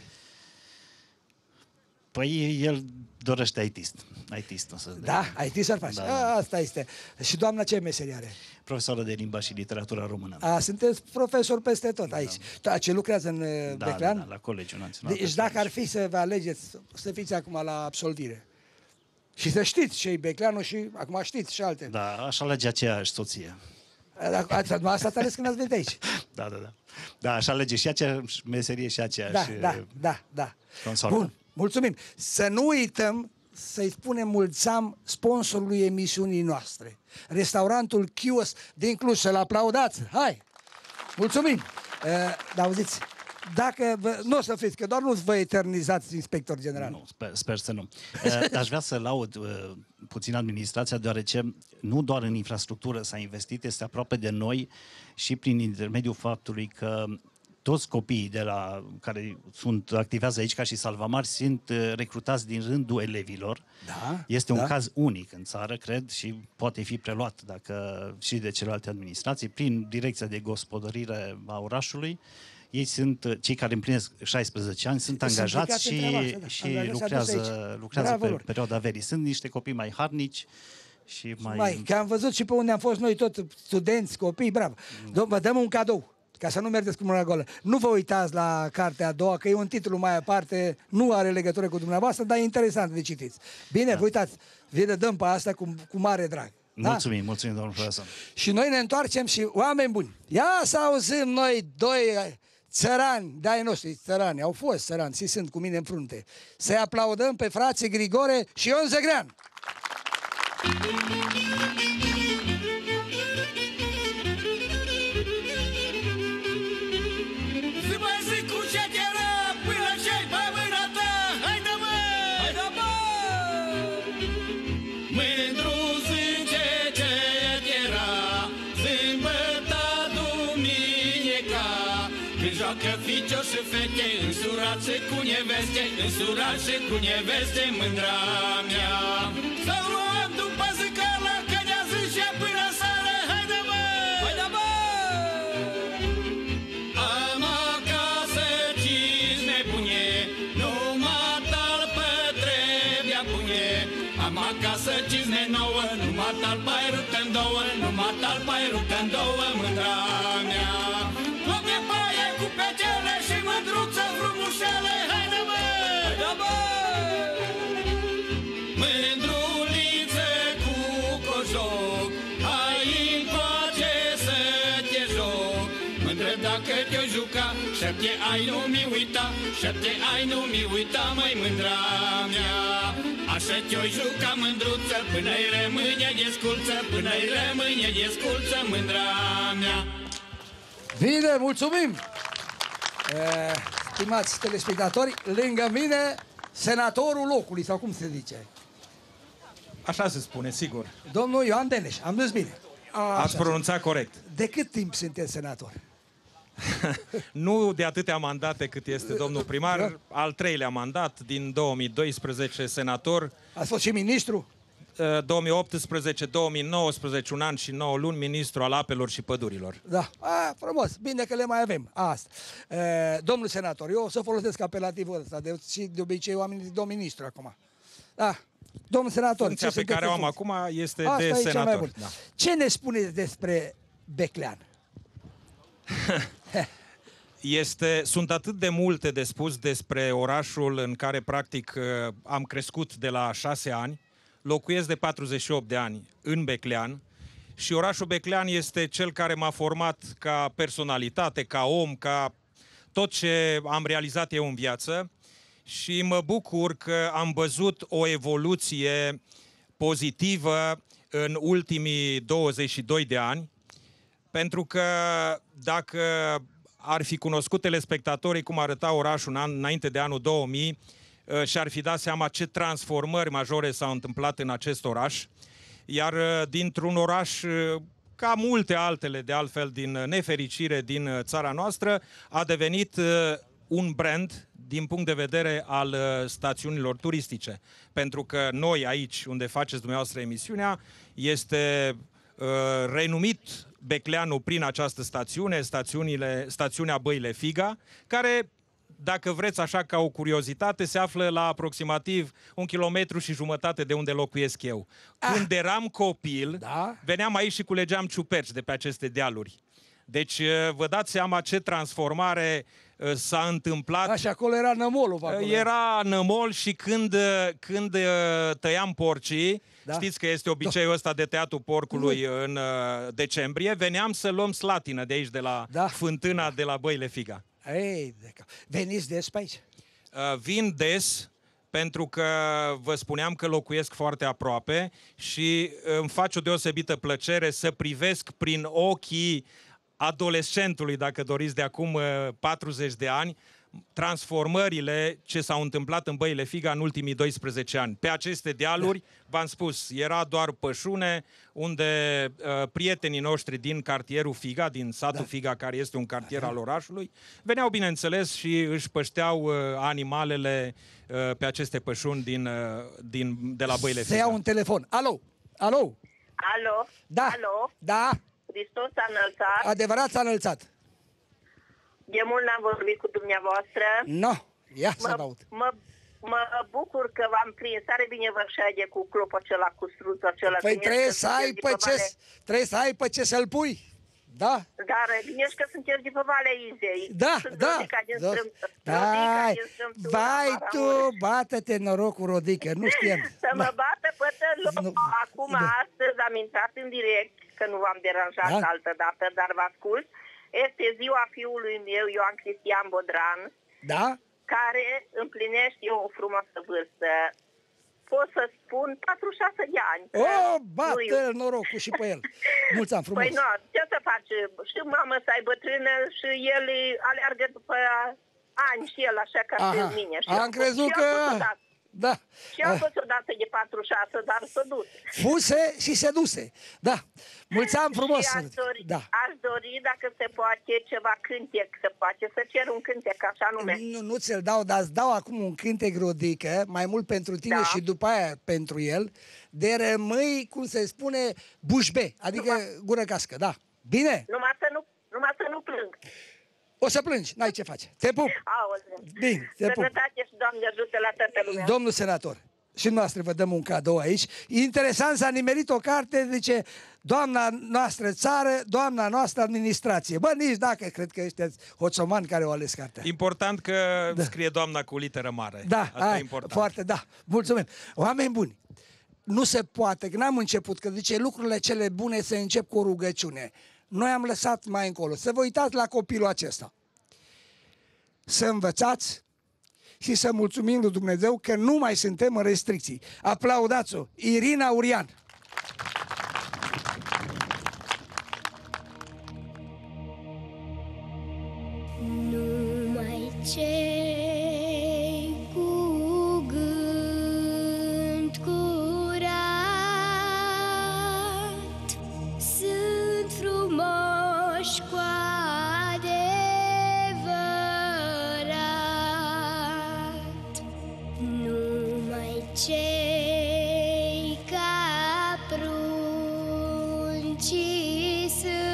Speaker 9: Păi el dorește IT-ist.
Speaker 1: Da, IT să-l faci. Asta este. Și doamna ce meserie are?
Speaker 9: Profesoră de limba și literatura română.
Speaker 1: Sunteți profesor peste tot aici. Ce lucrează în Beclean?
Speaker 9: Da, la Colegiul Național.
Speaker 1: Deci dacă ar fi să vă alegeți, să fiți acum la absolvire, și să știți și Becleanul și acum știți și alte.
Speaker 9: Da, aș alege aceeași soție.
Speaker 1: Asta ați ales când ați venit aici.
Speaker 9: Da, aș alege și aceeași meserie și aceeași consortă.
Speaker 1: Bun, mulțumim. Să nu uităm să-i spunem mulțam sponsorului emisiunii noastre. Restaurantul Chios din Cluj. Să-l aplaudați. Hai! Mulțumim! Dar auziți, dacă nu o să fiți, că doar nu vă eternizați inspector general.
Speaker 9: Nu, sper să nu. Aș vrea să laud puțin administrația, deoarece nu doar în infrastructură s-a investit, este aproape de noi și prin intermediul faptului că toți copiii care activează aici ca și salvamari sunt recrutați din rândul elevilor.
Speaker 1: Da,
Speaker 9: este un caz unic în țară, cred, și poate fi preluat și de celelalte administrații prin Direcția de Gospodărire a orașului. Ei sunt cei care împlinesc 16 ani, sunt angajați și lucrează pe perioada verii. Sunt niște copii mai harnici și mai...
Speaker 1: Că am văzut și pe unde am fost noi, tot studenți, copii, bravo. Vă dăm un cadou, ca să nu mergeți cu mâna goală. Nu vă uitați la cartea a doua, că e un titlu mai aparte, nu are legătură cu dumneavoastră, dar e interesant de citiți. Bine, vă uitați, vi dăm pe asta cu mare drag.
Speaker 9: Mulțumim, domnul profesor.
Speaker 1: Și noi ne întoarcem și, oameni buni, ia să auzim noi doi țărani, de-ai noștri, țărani, au fost țărani, și sunt cu mine în frunte. Să-i aplaudăm pe frații Grigore și Ion Zegrean.
Speaker 4: Și fete, însurați cu neveste, însurați cu neveste, mândra mea. Să luăm după zicala, că ne-a zis și până seară, haide bă! Haide bă! Am acasă cizme bune, numai talpă trebuia pune. Am acasă cizme nouă, numai talpa-i ruptă-n două, numai talpa-i ruptă-n două, mândra mea. Loc-e paie cu petele și mândruță frumușele, haide bă! Haide bă! Mândruliță cu cojoc, hai încoace să te joc. Mândră dacă te-o juca, 7 ani nu mi uita, 7 ani nu mi uita, măi mândra mea. Așa te-o juca mândruță, până-i rămâne desculță, până-i rămâne desculță, mândra mea.
Speaker 1: Bine, mulțumim! Stimați telespectatori, lângă mine, senatorul locului, sau cum se zice?
Speaker 12: Așa se spune, sigur.
Speaker 1: Domnul Ioan Deneș, am zis bine.
Speaker 12: Ați pronunțat corect.
Speaker 1: De cât timp sunteți senator?
Speaker 12: Nu de atâtea mandate cât este domnul primar, al 3-lea mandat, din 2012 senator.
Speaker 1: Ați fost și ministru?
Speaker 12: 2018-2019, un an și 9 luni, ministru al apelor și pădurilor.
Speaker 1: Da, frumos, bine că le mai avem. Asta. Domnul senator, eu o să folosesc apelativul ăsta, de obicei oamenii zic domn ministru acum. Da, domnul senator.
Speaker 12: Funcția pe care o am acum este
Speaker 1: asta
Speaker 12: de senator.
Speaker 1: Da. Ce ne spuneți despre Beclean?
Speaker 12: Sunt atât de multe de spus despre orașul în care practic am crescut de la 6 ani, locuiesc de 48 de ani în Beclean și orașul Beclean este cel care m-a format ca personalitate, ca om, ca tot ce am realizat eu în viață și mă bucur că am văzut o evoluție pozitivă în ultimii 22 de ani, pentru că dacă ar fi cunoscut telespectatorii cum arăta orașul înainte de anul 2000, și-ar fi dat seama ce transformări majore s-au întâmplat în acest oraș. Iar dintr-un oraș, ca multe altele de altfel din nefericire din țara noastră, a devenit un brand din punct de vedere al stațiunilor turistice. Pentru că noi aici, unde faceți dumneavoastră emisiunea, este renumit Becleanul prin această stațiune, stațiunea Băile Figa, care, dacă vreți așa ca o curiozitate, se află la aproximativ 1,5 km de unde locuiesc eu. Când eram copil, veneam aici și culegeam ciuperci de pe aceste dealuri. Deci vă dați seama ce transformare s-a întâmplat.
Speaker 1: Așa, acolo era nămolul. Acolo.
Speaker 12: Era nămol și când tăiam porcii, știți că este obiceiul ăsta de tăiatul porcului în decembrie, veneam să luăm slatină de aici, de la fântâna de la Băile Figa.
Speaker 1: Ei, veniți des pe aici?
Speaker 12: Vin des, pentru că vă spuneam că locuiesc foarte aproape și îmi face o deosebită plăcere să privesc prin ochii adolescentului, dacă doriți, de acum 40 de ani, transformările ce s-au întâmplat în Băile Figa în ultimii 12 ani. Pe aceste dealuri, v-am spus, era doar pășune unde prietenii noștri din cartierul Figa, din satul Figa, care este un cartier al orașului, veneau, bineînțeles, și își pășteau animalele pe aceste pășuni de la Băile Figa.
Speaker 1: Se ia un telefon. Alo? Alo?
Speaker 13: Alo?
Speaker 1: Da.
Speaker 13: Alo?
Speaker 1: Da.
Speaker 13: Hristos s-a înălțat.
Speaker 1: Adevărat s-a înălțat.
Speaker 13: De mult n-am vorbit cu dumneavoastră.
Speaker 1: No, ia să vă aud.
Speaker 13: Mă bucur că v-am prins. Are bine vă șade cu clopul acela, cu struțul acela.
Speaker 1: Păi trebuie să ai pe ce să-l pui. Da.
Speaker 13: Dar bine că sunteți de pe Valea Izei.
Speaker 1: Da,
Speaker 13: Sunt Rodica din Strâmtoru.
Speaker 1: Vai tu, bată-te noroc cu Rodica, nu știam.
Speaker 13: Să mă bată pe loc. Acum, astăzi am intrat în direct, că nu v-am deranjat altă dată, dar vă ascult. Este ziua fiului meu, Ioan Cristian Bodran, care împlinește o frumoasă vârstă. Pot să spun 46 de ani.
Speaker 1: Bată-l norocul și pe el. Mulți ani frumos.
Speaker 13: Păi nu, ce să faci? Și mama să ai bătrână și el aleargă după ani și el așa ca pe mine.
Speaker 1: Am crezut că... Da.
Speaker 13: Și am fost odată de 46, dar s-a dus.
Speaker 1: Fuse și se duse. Da. Mulți ani frumos.
Speaker 13: Și aș dori, dacă se poate, ceva cântec. Se poate să cer un cântec, așa nume.
Speaker 1: Nu ți-l dau, dar îți dau acum un cântec, Rodică, mai mult pentru tine și după aia pentru el, de rămâi, cum se spune, bușbe, adică gură cască, da. Bine?
Speaker 13: Numai să nu plâng.
Speaker 1: O să plângi, n-ai ce face. Te pup. Bine, te pup.
Speaker 13: Sănătate și Doamne ajută la toată lumea.
Speaker 1: Domnul senator, și noastră vă dăm un cadou aici. Interesant, s-a nimerit o carte, zice, doamna noastră țară, doamna noastră administrație. Bă, nici dacă cred că ăștia hoțomani care au ales cartea.
Speaker 12: Important că scrie doamna cu literă mare.
Speaker 1: Da,
Speaker 12: asta e important.
Speaker 1: Foarte, da. Mulțumim. Oameni buni, nu se poate, că n-am început, că zice lucrurile cele bune se încep cu o rugăciune. Noi am lăsat mai încolo. Să vă uitați la copilul acesta. Să învățați și să mulțumim lui Dumnezeu că nu mai suntem în restricții. Aplaudați-o! Irina Urian.
Speaker 14: Numai cei cu gând curat sunt frumoși cu adevărat. Numai cei ca pruncii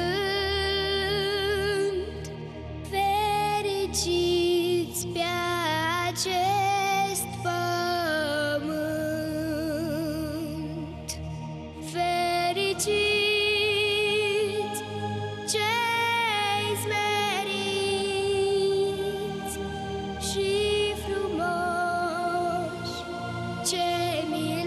Speaker 14: sunt fericiți pe acest pământ. Fericiți cei smeriți și frumoși cei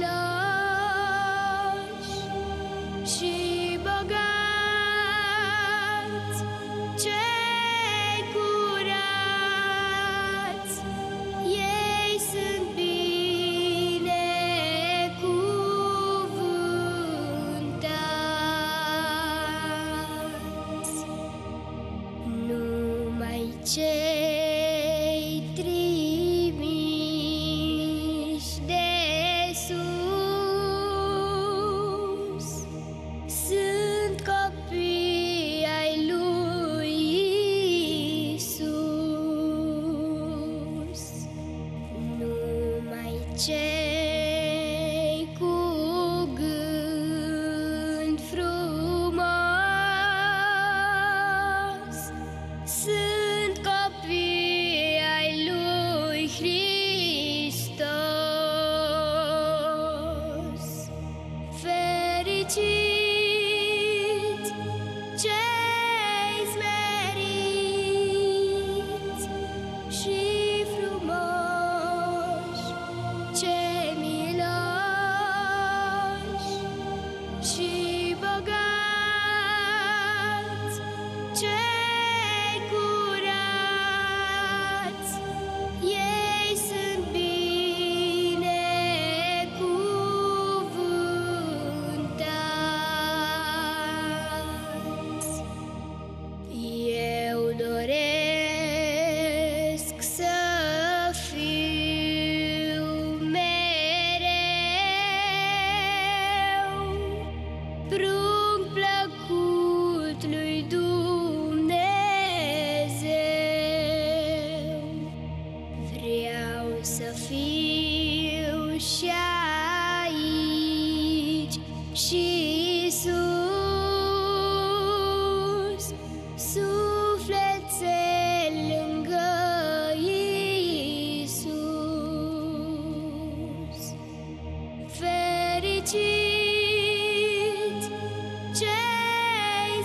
Speaker 14: fericit, cei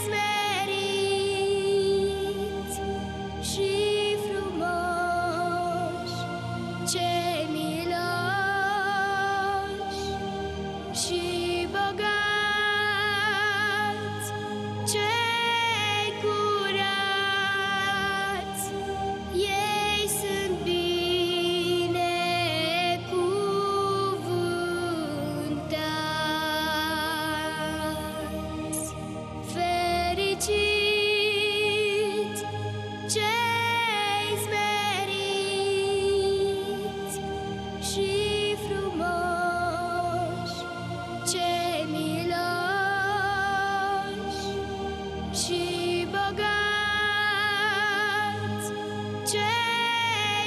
Speaker 14: smeriți și frumoși, cei miloși și bogați, cei curați, ei sunt binecuvântați. Fericiți, cei smeriți și frumoși, cei miloși și bogați, cei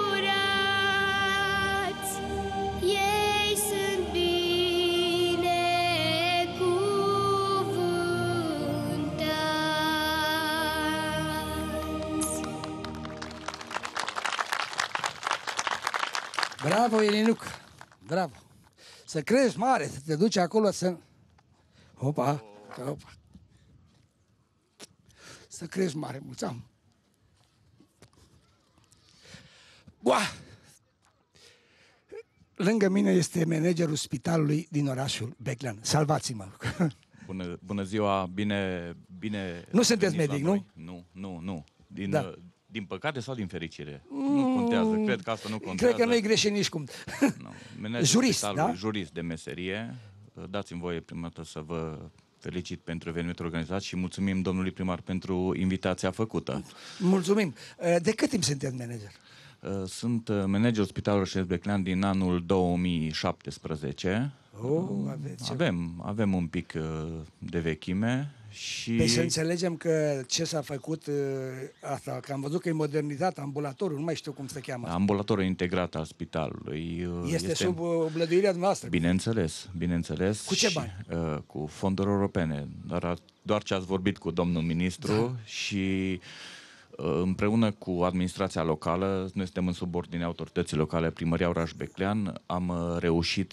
Speaker 14: curați, ei sunt binecuvântați.
Speaker 1: Bravo, Ilinuc! Bravo! Să crești mare, să te duci acolo să... Opa! Opa! Să crești mare, mulțumim! Buah! Lângă mine este managerul spitalului din orașul Beclean. Salvați-mă!
Speaker 15: Bună ziua, bine...
Speaker 1: Nu sunteți
Speaker 15: veniți
Speaker 1: medic,
Speaker 15: la
Speaker 1: nu?
Speaker 15: noi. Nu.
Speaker 1: Da.
Speaker 15: Din păcate sau din fericire? Nu contează, cred că asta nu contează.
Speaker 1: Cred că nu-i greșit nici cum.
Speaker 15: Managerul
Speaker 1: Jurist,
Speaker 15: spitalului,
Speaker 1: da?
Speaker 15: Jurist de meserie. Dați-mi voie prima dată să vă felicit pentru evenimentul organizat și mulțumim domnului primar pentru invitația făcută.
Speaker 1: Mulțumim. De cât timp sunteți manager?
Speaker 15: Sunt managerul Spitalului Rășinesc Beclean din anul 2017. Avem un pic de vechime și...
Speaker 1: Păi să înțelegem că ce s-a făcut asta, că am văzut că e modernizat ambulatorul, nu mai știu cum se cheamă.
Speaker 15: Ambulatorul integrat al spitalului
Speaker 1: Este sub oblăduirea noastră.
Speaker 15: Bineînțeles.
Speaker 1: Cu ce bani?
Speaker 15: Cu fonduri europene. Doar ce ați vorbit cu domnul ministru și împreună cu administrația locală, noi suntem în subordinea autorității locale, Primăria Oraș Beclean, am reușit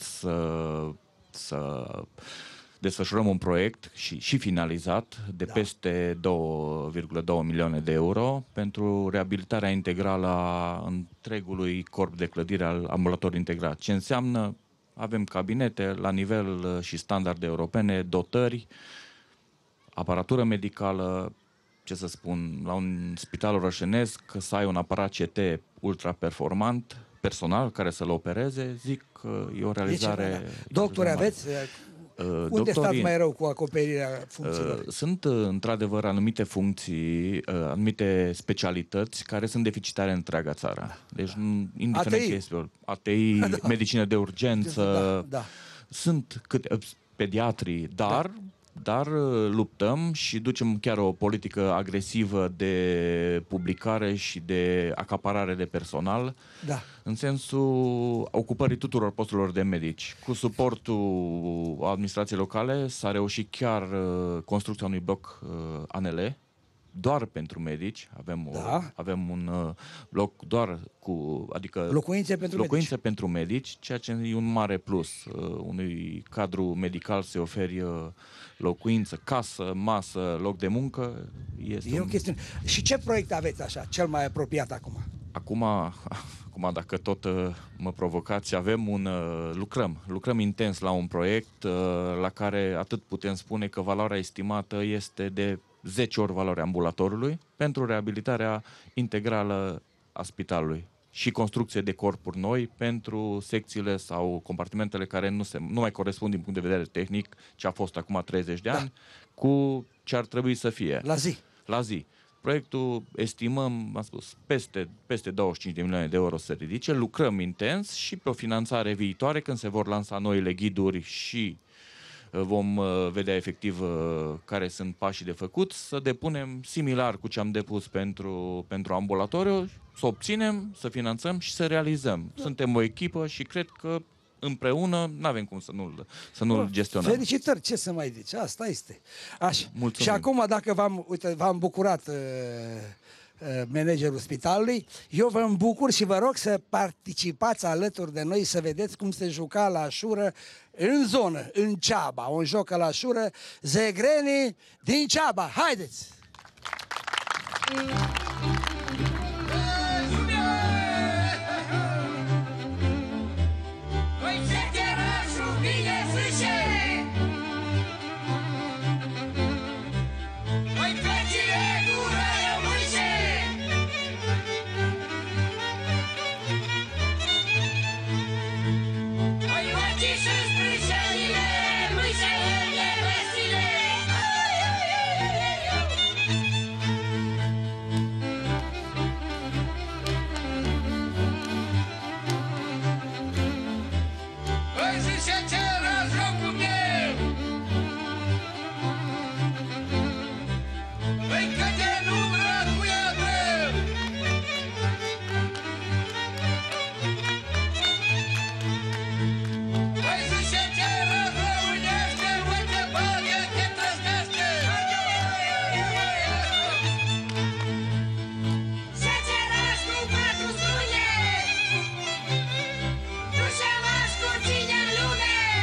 Speaker 15: să desfășurăm un proiect și finalizat de peste 2,2 milioane de euro pentru reabilitarea integrală a întregului corp de clădire al ambulatorului integrat. Ce înseamnă? Avem cabinete la nivel și standarde europene, dotări, aparatură medicală, ce să spun, la un spital orășenesc, să ai un aparat CT ultra-performant, personal, care să-l opereze, zic că e o realizare...
Speaker 1: Doctori aveți? Unde stați mai rău cu acoperirea funcțiilor?
Speaker 15: Sunt, într-adevăr, anumite funcții, anumite specialități care sunt deficitare în întreaga țară. Deci, indiferent că este ATI, medicină de urgență, sunt pediatrii, dar luptăm și ducem chiar o politică agresivă de publicare și de acaparare de personal, în sensul ocupării tuturor posturilor de medici. Cu suportul administrației locale s-a reușit chiar construcția unui bloc ANL, doar pentru medici. Avem un bloc doar cu, adică
Speaker 1: locuințe
Speaker 15: pentru medici, ceea ce e un mare plus. Unui cadru medical să oferi locuință, casă, masă, loc de muncă.
Speaker 1: E o chestiune. Și ce proiect aveți așa, cel mai apropiat acum?
Speaker 15: Acum, dacă tot mă provocați, lucrăm intens la un proiect la care atât putem spune că valoarea estimată este de 10 ori valoarea ambulatorului pentru reabilitarea integrală a spitalului și construcție de corpuri noi pentru secțiile sau compartimentele care nu mai corespund din punct de vedere tehnic ce a fost acum 30 de ani cu ce ar trebui să fie. La zi. Proiectul estimăm, am spus, peste 25 de milioane de euro să se ridice, lucrăm intens și pe o finanțare viitoare când se vor lansa noile ghiduri și vom vedea efectiv care sunt pașii de făcut, să depunem similar cu ce am depus pentru ambulatoriu, să obținem, să finanțăm și să realizăm. Suntem o echipă și cred că împreună n-avem cum să nu-l gestionăm.
Speaker 1: Felicitări, ce să mai zici, asta este. Așa.
Speaker 15: Mulțumim.
Speaker 1: Și acum, dacă v-am bucurat managerul spitalului. Eu vă îmbucur și vă rog să participați alături de noi să vedeți cum se juca la șură în zonă, în Ceaba. Un joc la șură, Zegrenii din Ceaba. Haideți!
Speaker 14: Lume!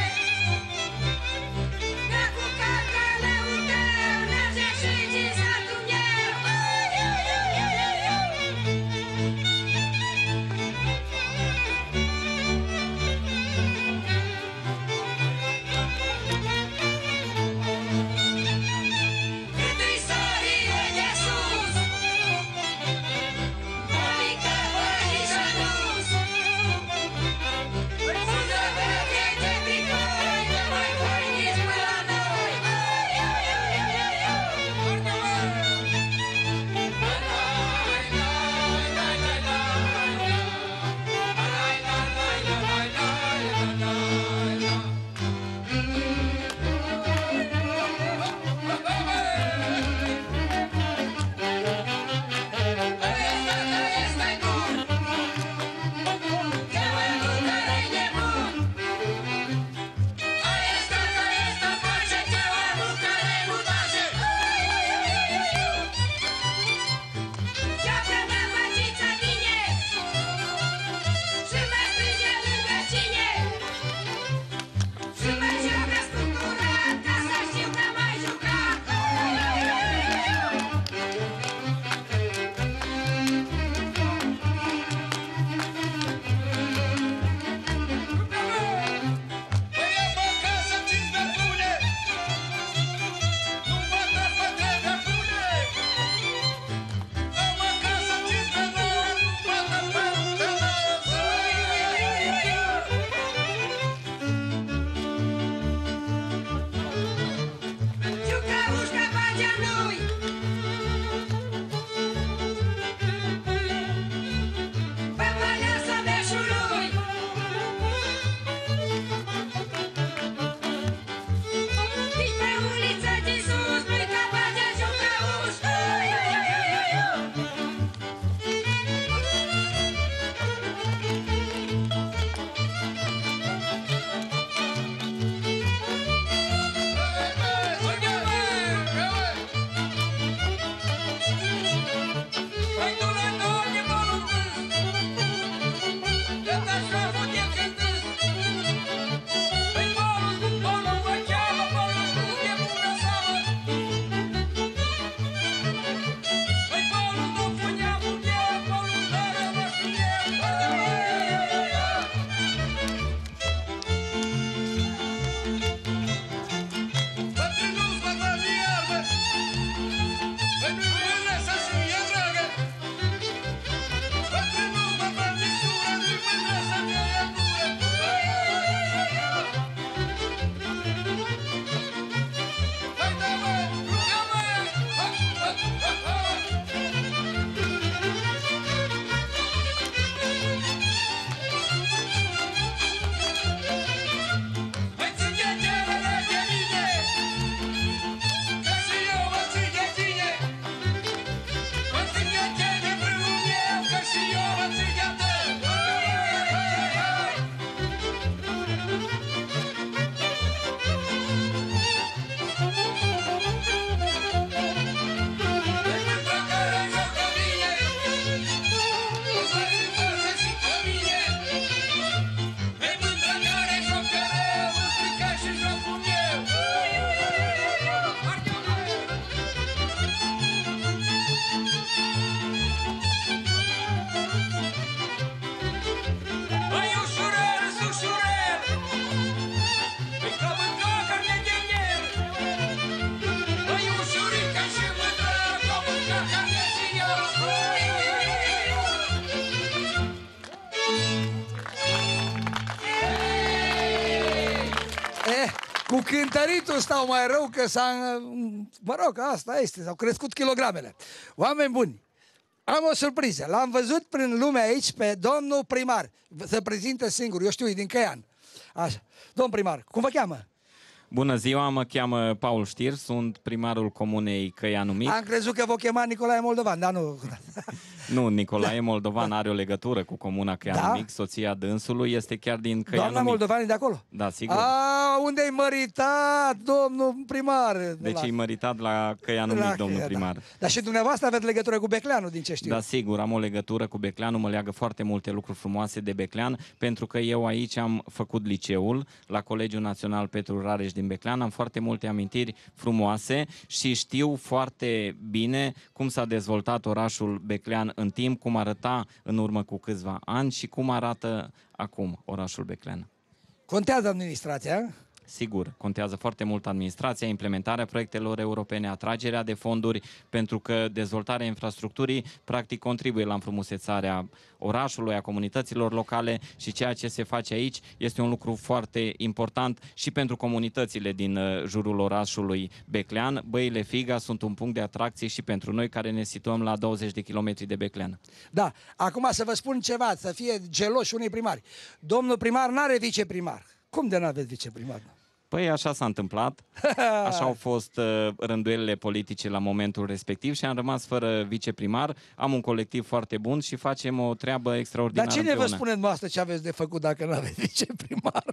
Speaker 1: Cu cântăritul stau mai rău că s-a... Mă rog, asta este, s-au crescut kilogramele. Oameni buni, am o surpriză. L-am văzut prin lume aici pe domnul primar. Se prezintă singur, eu știu, e din Căian. Așa. Domn primar, cum vă cheamă?
Speaker 16: Bună ziua, mă cheamă Paul Știr, sunt primarul comunei Căianu Mic.
Speaker 1: Am crezut că vă chema Nicolae Moldovan, dar nu...
Speaker 16: Nu, Nicolae Moldovan are o legătură cu comuna Căianu Mic, soția dânsului este chiar din Căianu Mic.
Speaker 1: Doamna Moldovan e de acolo?
Speaker 16: Da, sigur.
Speaker 1: Unde-i măritat, domnul primar?
Speaker 16: Deci e măritat la Căianu Mic, domnul primar.
Speaker 1: Dar și dumneavoastră aveți legătură cu Becleanu, din ce știu.
Speaker 16: Da, sigur, am o legătură cu Becleanu, mă leagă foarte multe lucruri frumoase de Beclean, pentru că eu aici am făcut liceul la Colegiul Național Petru Rareș din Beclean, am foarte multe amintiri frumoase și știu foarte bine cum s-a dezvoltat orașul Beclean în timp, cum arăta în urmă cu câțiva ani și cum arată acum orașul Beclean.
Speaker 1: Contează administrația?
Speaker 16: Sigur, contează foarte mult administrația, implementarea proiectelor europene, atragerea de fonduri, pentru că dezvoltarea infrastructurii practic contribuie la înfrumusețarea orașului, a comunităților locale și ceea ce se face aici este un lucru foarte important și pentru comunitățile din jurul orașului Beclean. Băile Figa sunt un punct de atracție și pentru noi care ne situăm la 20 de kilometri de Beclean.
Speaker 1: Da, acum să vă spun ceva, să fie geloși unii primari. Domnul primar n-are viceprimar. Cum de n-aveți viceprimar?
Speaker 16: Păi așa s-a întâmplat, așa au fost rânduielile politice la momentul respectiv și am rămas fără viceprimar, am un colectiv foarte bun și facem o treabă extraordinară.
Speaker 1: Dar cine
Speaker 16: împreună.
Speaker 1: vă spune dumneavoastră ce aveți de făcut dacă nu aveți viceprimar?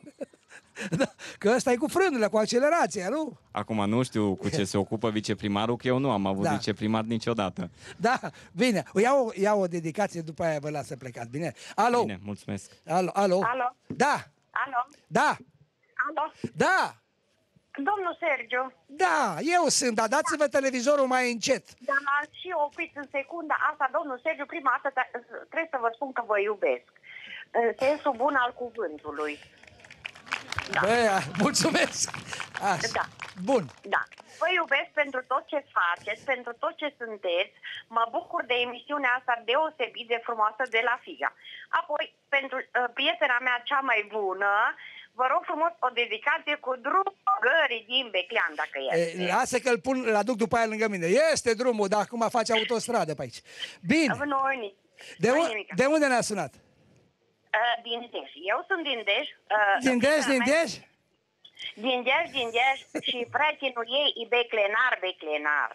Speaker 1: Că ăsta e cu frânele, cu accelerația, nu?
Speaker 16: Acum nu știu cu ce se ocupă viceprimarul, că eu nu am avut viceprimar niciodată.
Speaker 1: Da, bine, iau o dedicație, după aia vă las să plecați, bine? Alo?
Speaker 16: Bine, mulțumesc.
Speaker 1: Alo?
Speaker 13: Alo?
Speaker 1: Da!
Speaker 13: Alo?
Speaker 1: Da!
Speaker 13: Alo?
Speaker 1: Da!
Speaker 13: Domnul Sergiu.
Speaker 1: Da, eu sunt, dar dați-vă televizorul mai încet.
Speaker 13: Dar m-ați și oprit în secunda asta, domnul Sergiu, prima dată trebuie să vă spun că vă iubesc. În sensul bun al cuvântului.
Speaker 1: Da. Bă, mulțumesc! Așa.
Speaker 13: Da.
Speaker 1: Bun.
Speaker 13: Da. Vă iubesc pentru tot ce faceți, pentru tot ce sunteți. Mă bucur de emisiunea asta deosebit de frumoasă de la Figa. Apoi, pentru prietena mea cea mai bună, vă rog frumos o dedicație cu drumul din Beclean, dacă este.
Speaker 1: Lasă că îl aduc după aia lângă mine. Este drumul, dar acum face autostradă pe aici. Bine. De unde ne-a sunat?
Speaker 13: Din Dej. Eu sunt din Dej.
Speaker 1: Din Dej, din Dej?
Speaker 13: Din Dej și prietenul ei e beclenar.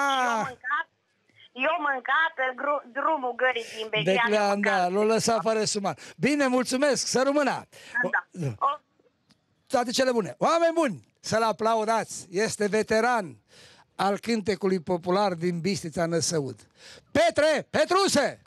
Speaker 13: Eu mâncat drumul gării din
Speaker 1: Beclean, da, l-o lăsat fără suman. Bine, mulțumesc, să rămână.
Speaker 13: Da.
Speaker 1: Toate cele bune. Oameni buni, să-l aplaudați. Este veteran al cântecului popular din Bistrița Năsăud. Petruse!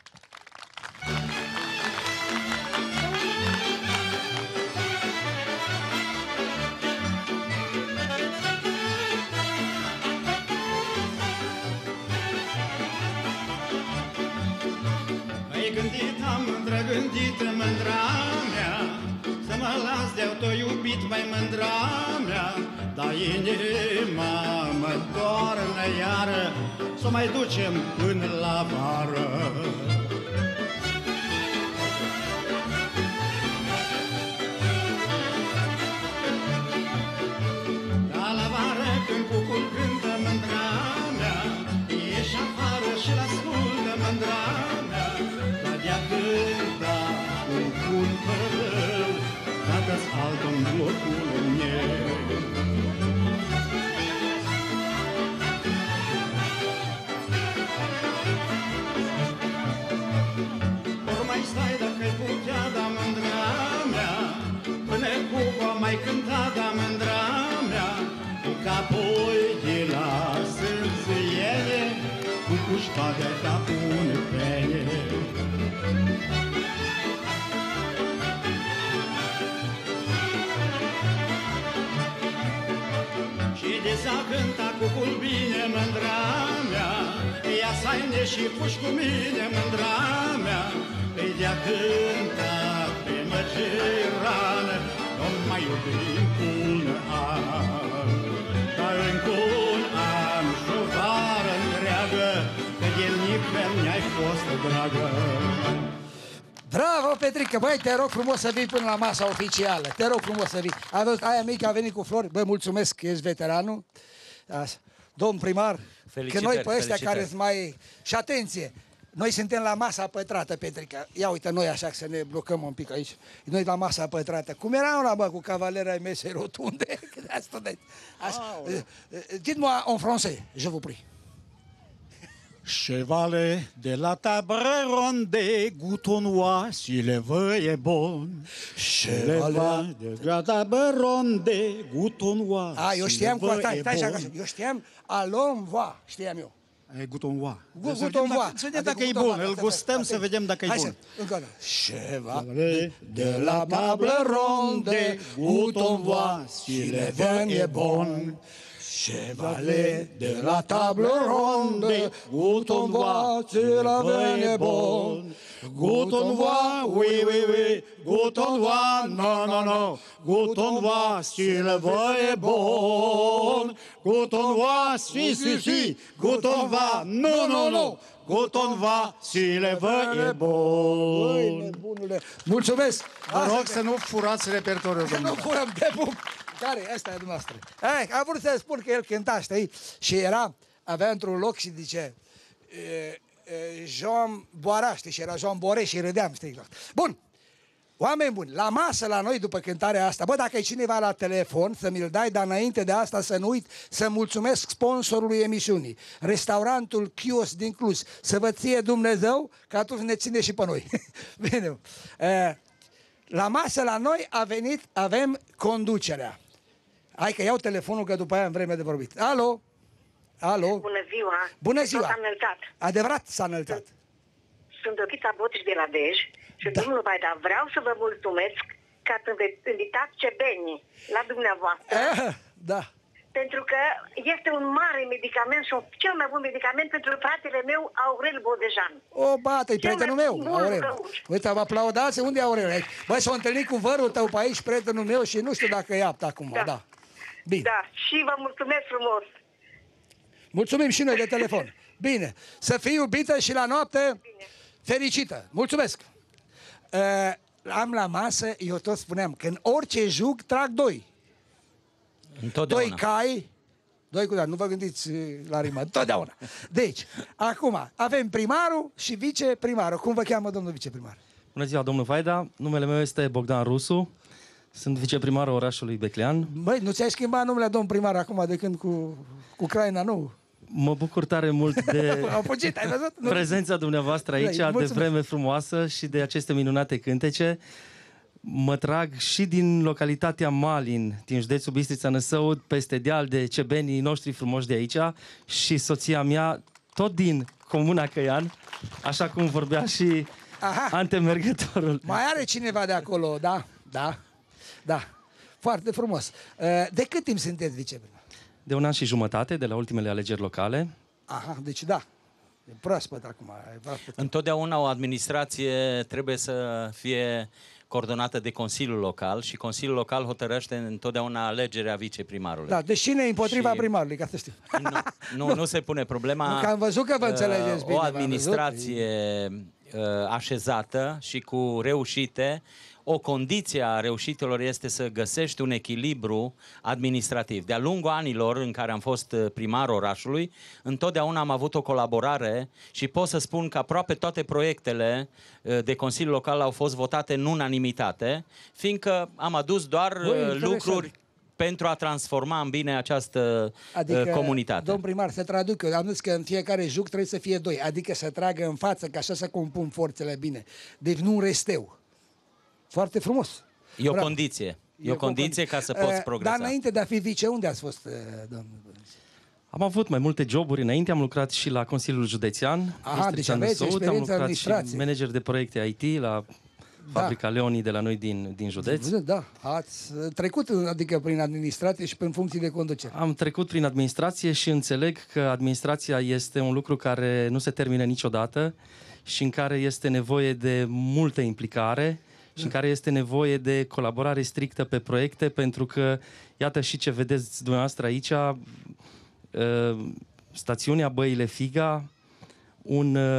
Speaker 17: Am îndrăgândit mândra mea, să mă las de-au tău iubit, mai mândra mea, dar inima mă doarnă iară, să mai ducem până la vară. Dar la vară când cucul cântă mândra mea, ieși afară și-l ascultă mândra mea. De-a cânta cucul tău, dacă-ți altă-n locul meu. Ori mai stai dacă-i putea, da mândra mea, până cucul mai cânta, da mândra mea, că apoi de la sânziere, cucul-și bate capul în pene. S-a cântat cucul bine, mândra mea, ia saine și fugi cu mine, mândra mea, de-a cântat pe măcerană, nu mai iubim un an. Dar încă un an și o vară întreagă, că de nică mi-ai fost dragă.
Speaker 1: Bravo, Petrică! Băi, te rog frumos să vii până la masa oficială. Te rog frumos să vii. A văzut, aia mică a venit cu flori. Băi, mulțumesc că ești veteranul. Așa. Domn primar, că noi pe ăștia care sunt mai... Și atenție! Noi suntem la masa pătrată, Petrică. Ia uite, noi așa să ne blocăm un pic aici. Noi la masa pătrată. Cum era ăla, bă, cu cavalera ai mesei rotunde? Dites-moi en français, je vous prie.
Speaker 17: Chevalet de la table ronde, goutonnois, si le vin est bon. Chevalet de la table ronde, goutonnois,
Speaker 1: eu știam cu asta, eu știam alom voa, știam eu.
Speaker 17: E goutonnois.
Speaker 1: Goutonnois.
Speaker 17: Să vedem dacă e bun, îl gustăm să vedem dacă e bun.
Speaker 1: Încă o dată. Chevalet de la table ronde, goutonnois, si le vin est bon. Chevalet de la table ronde, goutonnois, si le vin est bon. Goutonnois, oui, oui, oui, goutonnois, non, non, non. Goutonnois, si le vin est bon. Goutonnois, si, si, si. Goutonnois, non, non, non. Goutonnois, si le vin est bon. Mulțumesc!
Speaker 17: Vă rog să nu furați repertoriul,
Speaker 1: domnule. Să nu furăm de bun. Care? Asta e dumneavoastră. Am vrut să spun că el cânta, știi? Și avea într-un loc și zice Jean Boara, știi? Și era Jean Bore și râdeam, știi? Bun! Oameni buni, la masă la noi după cântarea asta, bă, dacă e cineva la telefon, să mi-l dai, dar înainte de asta să nu uit să mulțumesc sponsorului emisiunii, restaurantul Chios din Cluj, să vă ție Dumnezeu, că atunci ne ține și pe noi. Bine. La masă la noi avem conducerea. Hai că iau telefonul, că după aia am vreme de vorbit. Alo? Alo?
Speaker 18: Bună ziua!
Speaker 1: Bună ziua!
Speaker 18: S-a înălțat.
Speaker 1: Adevărat s-a înălțat.
Speaker 18: Sunt Ochita Botiș de la Dej și, domnul Vaida, vreau să vă mulțumesc că ați invitat cebenii la dumneavoastră.
Speaker 1: Da.
Speaker 18: Pentru că este un mare medicament și cel mai bun medicament pentru fratele meu, Aurel Bodejan.
Speaker 1: O, bată, e prietenul meu, Aurel. Uite, vă aplaudați, unde e Aurel? Băi, s-a întâlnit cu vărul tău pe aici, prietenul meu, și nu știu dacă e apt acum, da. Bine.
Speaker 18: Da, și vă mulțumesc frumos.
Speaker 1: Mulțumim și noi de telefon. Bine, să fii iubită și la noapte fericită. Mulțumesc. Am la masă, eu tot spuneam, că în orice juc trag doi.
Speaker 2: Întotdeauna.
Speaker 1: Doi cai, doi cu nu vă gândiți la rimă, întotdeauna. Deci, acum avem primarul și viceprimarul. Cum vă cheamă, domnul viceprimar?
Speaker 19: Bună ziua, domnul Vaida. Numele meu este Bogdan Rusu. Sunt viceprimarul orașului Beclean.
Speaker 1: Băi, nu ți-ai schimbat numele, domn primar, acum de când cu Ucraina, nu?
Speaker 19: Mă bucur tare mult de
Speaker 1: ai văzut?
Speaker 19: Prezența dumneavoastră aici, de vreme frumoasă și de aceste minunate cântece. Mă trag și din localitatea Malin, din județul Bistrița Năsăud, peste deal, de cebenii noștri frumoși de aici, și soția mea, tot din comuna Căian, așa cum vorbea și antemergătorul.
Speaker 1: Mai are cineva de acolo, da? Da. Da. Foarte frumos. De cât timp sunteți viceprimar?
Speaker 19: De 1 an și jumătate, de la ultimele alegeri locale.
Speaker 1: Aha, deci da. E proaspăt acum.
Speaker 2: Întotdeauna o administrație trebuie să fie coordonată de Consiliul Local și Consiliul Local hotărăște întotdeauna alegerea viceprimarului.
Speaker 1: Da, deci cine e împotriva primarului, ca să știu.
Speaker 2: Nu se pune problema.
Speaker 1: Nu, că am văzut că vă înțelegeți bine.
Speaker 2: O administrație așezată și cu reușite. O condiție a reușitelor este să găsești un echilibru administrativ. De-a lungul anilor în care am fost primar orașului, întotdeauna am avut o colaborare și pot să spun că aproape toate proiectele de Consiliul Local au fost votate în unanimitate, fiindcă am adus doar lucruri pentru a transforma în bine această comunitate.
Speaker 1: Domn primar, să traduc eu, am zis că în fiecare juc trebuie să fie doi, adică să tragă în față, ca așa să compun forțele bine. Deci nu un resteu. Foarte frumos.
Speaker 2: E o condiție. E o condiție ca să poți progresa.
Speaker 1: Dar înainte de a fi vice, unde ați fost, domnul?
Speaker 19: Am avut mai multe joburi înainte, am lucrat și la Consiliul Județean.
Speaker 1: Deci aveți experiență
Speaker 19: am
Speaker 1: în
Speaker 19: lucrat
Speaker 1: administrație.
Speaker 19: și manager de proiecte IT la Fabrica Leonii de la noi din județ.
Speaker 1: Da, ați trecut adică prin administrație și prin funcții de conducere.
Speaker 19: Am trecut prin administrație și înțeleg că administrația este un lucru care nu se termină niciodată și în care este nevoie de multă implicare și în care este nevoie de colaborare strictă pe proiecte, pentru că, iată și ce vedeți dumneavoastră aici, stațiunea Băile Figa, un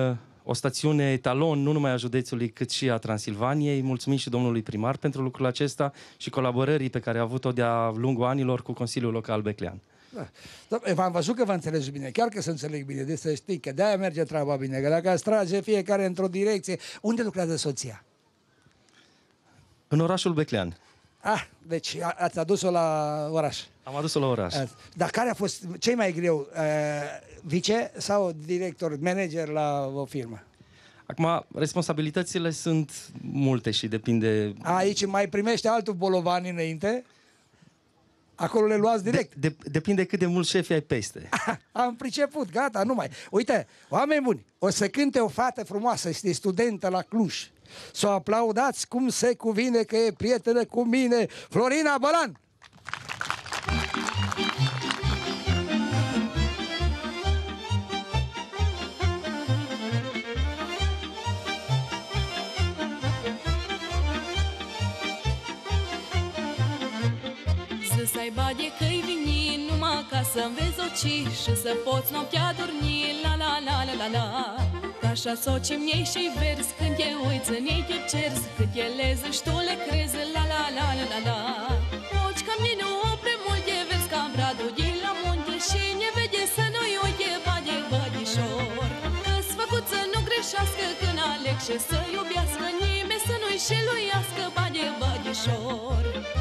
Speaker 19: o stațiune etalon nu numai a județului, cât și a Transilvaniei. Mulțumim și domnului primar pentru lucrul acesta și colaborării pe care a avut-o de-a lungul anilor cu Consiliul Local Beclean.
Speaker 1: Da. V-am văzut că vă înțelegi bine, chiar că să înțeleg bine, de să știi că de-aia merge treaba bine, că dacă ați trage fiecare într-o direcție, unde lucrează soția?
Speaker 19: În orașul Beclean.
Speaker 1: Deci ați adus-o la oraș.
Speaker 19: Am adus-o la oraș.
Speaker 1: Dar care a fost cei mai greu, vice sau director, manager la o firmă?
Speaker 19: Acum, responsabilitățile sunt multe și depinde...
Speaker 1: Aici mai primește altul bolovan înainte? Acolo le luați direct?
Speaker 19: Depinde cât de mulți șefi ai peste.
Speaker 1: Am priceput, gata, nu mai... Uite, oameni buni, o să cânte o fată frumoasă, este studentă la Cluj. Să o aplaudați cum se cuvine că e prietenă cu mine, Florina Bălan!
Speaker 7: Să ai bade că-i vini numai ca să înveți oci și să poți noaptea dormi, la la la la la la. Ca așa socii miei și verzi, când te uiți în ei te cerzi, cât e leză și tu le crezi, la la la la la la. Oci ca mine nu prea multe verzi, ca bradul din la munte și ne vede să nu-i uite bade bădișor. Că-s făcut să nu greșească când aleg și să iubească nimeni, să nu-i șeluiască bade bădișor.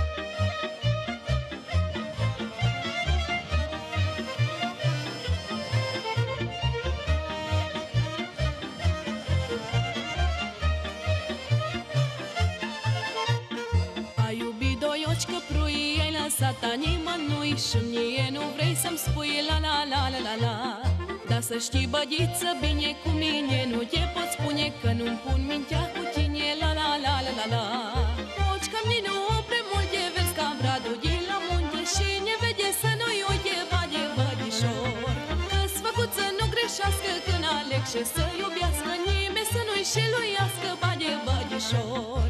Speaker 7: Lăsat a nimănui și mie nu vrei să-mi spui la la la la la la. Dar să știi, bădiță, bine cu mine nu te pot spune că nu-mi pun mintea cu tine, la la la la la la. Oci că mine nu prea multe verzi, ca bradul din la munte și ne vede să nu-i uite bade bădișor. Că-s făcut să nu greșească când aleg și să iubească nimeni, să nu-i șeluiască bade bădișor.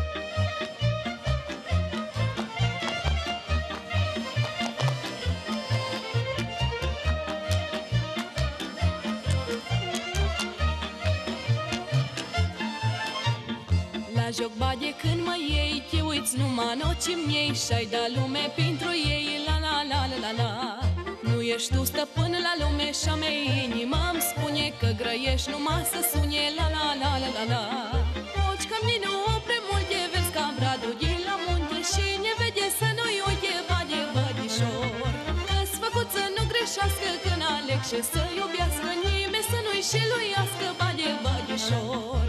Speaker 7: Joc bade când mă iei, te uiți numai în ochii miei și-ai da lume pentru ei, la la la la la la. Nu ești tu stăpân la lume și-a mea inima îmi spune că grăiești numai să sune, la la la la la la. Oci că mine nu prea multe verzi, ca bradul din la munte și ne vede să nu-i uite bade bădișor. Că-s făcut să nu greșească când aleg și să iubească nimeni, să nu-i șeluiască bade bădișor.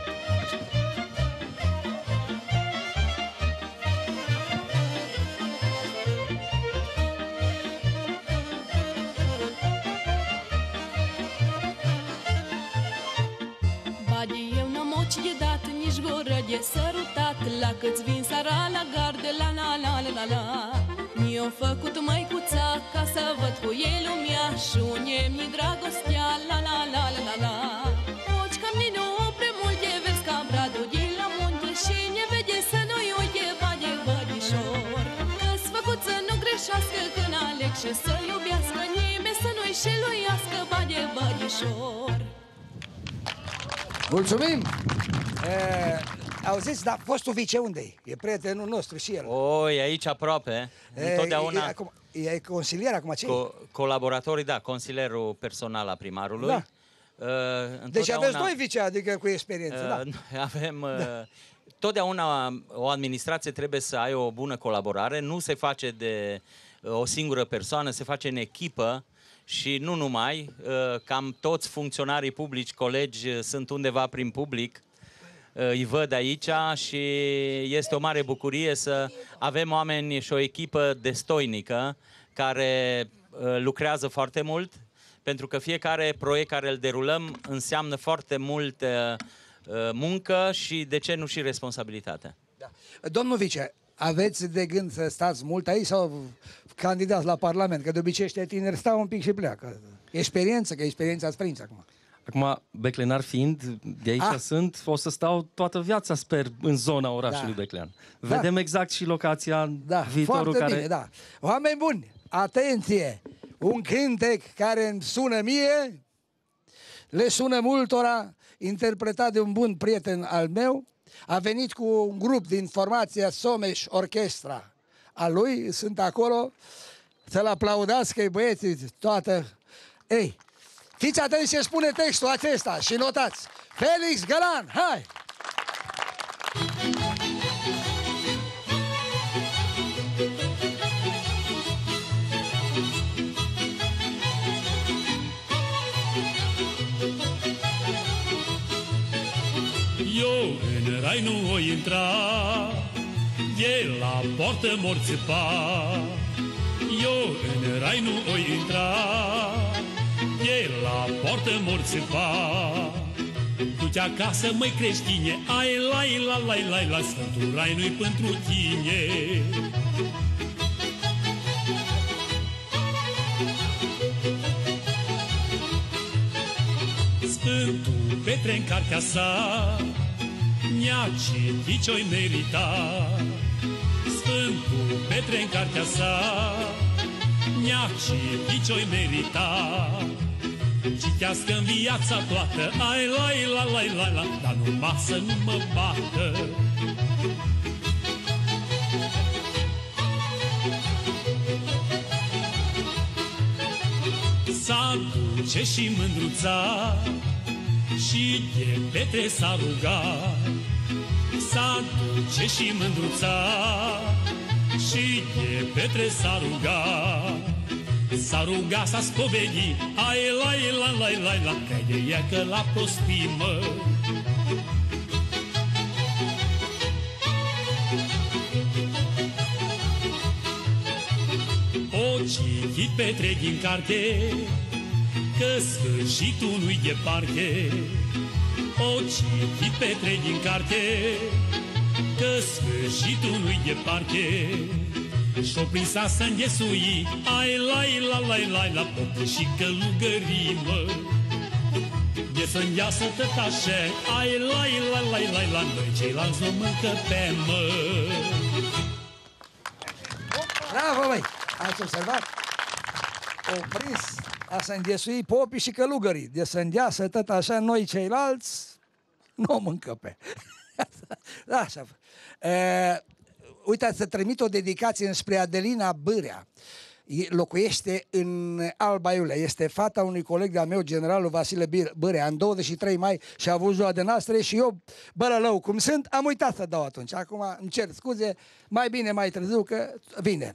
Speaker 7: De sărutat, la câți vin seara la gardă, la la la la la la. Mi-o făcut măicuța ca să văd cu ei lumea și unie-mi dragostea, la la la la la la. Oci că mine nu prea multe verzi, ca bradul din la munte și ne vede să nu-i uite bade bădișor. Că-s făcut să nu greșească când aleg și să iubească nimeni, să nu-i șeluiască bade bădișor.
Speaker 1: Mulțumim! Auziți, dar fostul vice unde e? E prietenul nostru și el.
Speaker 2: E aici aproape. Întotdeauna...
Speaker 1: E consilier acum, ce
Speaker 2: Colaboratorii, da, consilierul personal a primarului.
Speaker 1: Da. Deci aveți doi vice, adică cu experiență, da.
Speaker 2: Avem... Totdeauna o administrație trebuie să ai o bună colaborare. Nu se face de o singură persoană, se face în echipă. Și nu numai, cam toți funcționarii publici, colegi, sunt undeva prin public, îi văd aici și este o mare bucurie să avem oameni și o echipă destoinică care lucrează foarte mult, pentru că fiecare proiect care îl derulăm înseamnă foarte mult muncă și, de ce nu, și responsabilitate.
Speaker 1: Da. Domnul vice, aveți de gând să stați mult aici sau candidați la Parlament? Că de obicei ăștia tineri stau un pic și pleacă. Experiență, că experiența ați prins acum.
Speaker 19: Acum, beclenar fiind, de aici sunt, o să stau toată viața, sper, în zona orașului Beclean. Vedem exact și locația, viitorul
Speaker 1: foarte
Speaker 19: care...
Speaker 1: bine, da. Oameni buni, atenție! Un cântec care îmi sună mie, le sună multora, interpretat de un bun prieten al meu. A venit cu un grup din formația Someș Orchestra a lui, sunt acolo. Să-l aplaudați, că băieții, toată... Ei, fiți atenți ce spune textul acesta și notați. Felix Gălan, hai!
Speaker 6: Eu în rai nu o intra, el la poartă mor țipa. Eu în rai nu o intra, el la poartă mor țipa. Du-te acasă, măi creștine, ai lai la lai lai la, Sfântul rai nu-i pentru tine. Sfântul Petre în cartea sa ne-a citit ce-o-i merita. Sfântul Petre în cartea sa ne-a citit ce-o-i merita. Citească în viața toată, ai lai la lai la la, dar numai să nu mă bată. S-a duce și mândruța și de Petre s-a rugat. S-a duce și mândruța și de Petre s-a rugat. S-a rugat, s-a spovedit, ai lai la lai lai la, crede ea că la prostimă. O citit Petre din carte, că sfârșitul nu-i departe. O citit Petre din carte, că sfârșitul nu-i departe. Și-o prins a să înghesui, ai lai la lai lai la, popă și călugărimă. De să îngheasă tot așa, ai lai la lai lai la, noi ceilalți o mâncă pe mă.
Speaker 1: Bravo, băi! Ați observat? O prins a să înghesui popii și călugării. De să îngheasă tot așa, noi ceilalți nu o mâncă pe. Așa. Uite, să trimit o dedicație înspre Adelina Bârea. Locuiește în Alba Iulia. Este fata unui coleg de-a meu, generalul Vasile Bârea. În 23 mai și-a avut ziua de naștere și eu, bălălău cum sunt, am uitat să dau atunci. Acum îmi cer scuze, mai bine mai târziu că vine.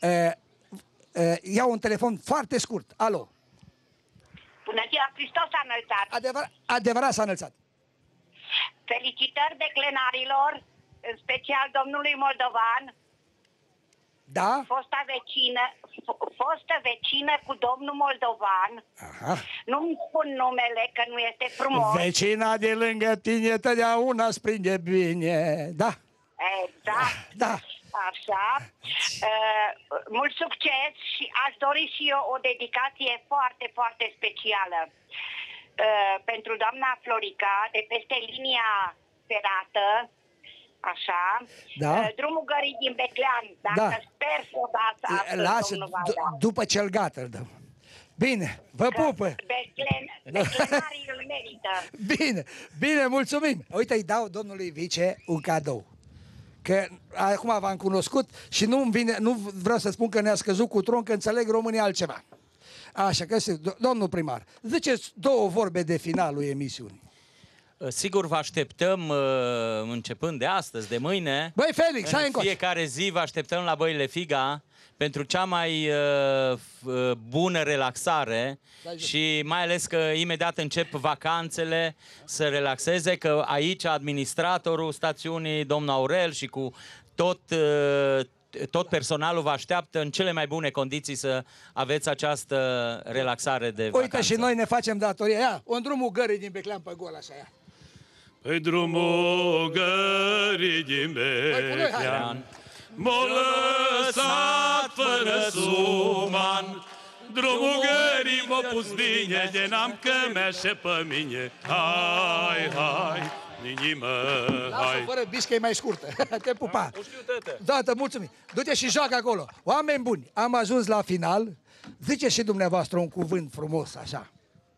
Speaker 1: Iau un telefon foarte scurt. Alo.
Speaker 18: Bună ziua, Hristos a înălțat.
Speaker 1: Adevărat s-a înălțat.
Speaker 18: Felicitări declenarilor, în special domnului Moldovan.
Speaker 1: Da?
Speaker 18: Fostă vecină cu domnul Moldovan.
Speaker 1: Aha.
Speaker 18: Nu-mi spun numele, că nu este frumos.
Speaker 1: Vecina de lângă tine totdeauna sprinde bine. Da.
Speaker 18: Exact.
Speaker 1: Da.
Speaker 18: Așa. Mult succes și aș dori și eu o dedicație foarte, foarte specială pentru doamna Florica de peste linia ferată. Așa.
Speaker 1: Da.
Speaker 18: Drumul Gării din Beclean. Dacă sper să o dați astăzi, domnul Valda.
Speaker 1: După cel gata îl dăm. Bine, vă pupă!
Speaker 18: Declenarii îl merită.
Speaker 1: Bine, mulțumim! Uite, îi dau domnului vice un cadou. Că acum v-am cunoscut și nu vreau să spun că ne-a scăzut cu tron, că înțeleg românii altceva. Așa că, domnul primar, ziceți două vorbe de finalul emisiunii.
Speaker 2: Sigur vă așteptăm începând de astăzi, de mâine.
Speaker 1: Băi, Felix, hai încoace.
Speaker 2: Fiecare zi vă așteptăm la Băile Figa pentru cea mai bună relaxare și mai ales că imediat încep vacanțele să relaxeze, că aici administratorul stațiunii, domnul Aurel și cu tot personalul vă așteaptă în cele mai bune condiții să aveți această relaxare de vacanță.
Speaker 1: Uite, și noi ne facem datoria. Ia, un drumul Gării din Beclean pe gol, așa, ia.
Speaker 20: Pe drumul Gării din Beclean m-a lăsat fără suman. Drumul Gării m-a pus bine, de n-am cămeașă pe mine. Hai, hai, inimă, hai.
Speaker 1: Lasă fără biscă, e mai scurtă. Te pupa.
Speaker 20: O știu, tătă.
Speaker 1: Da, mulțumim. Du-te și joacă acolo. Oameni buni, am ajuns la final. Zice și dumneavoastră un cuvânt frumos, așa.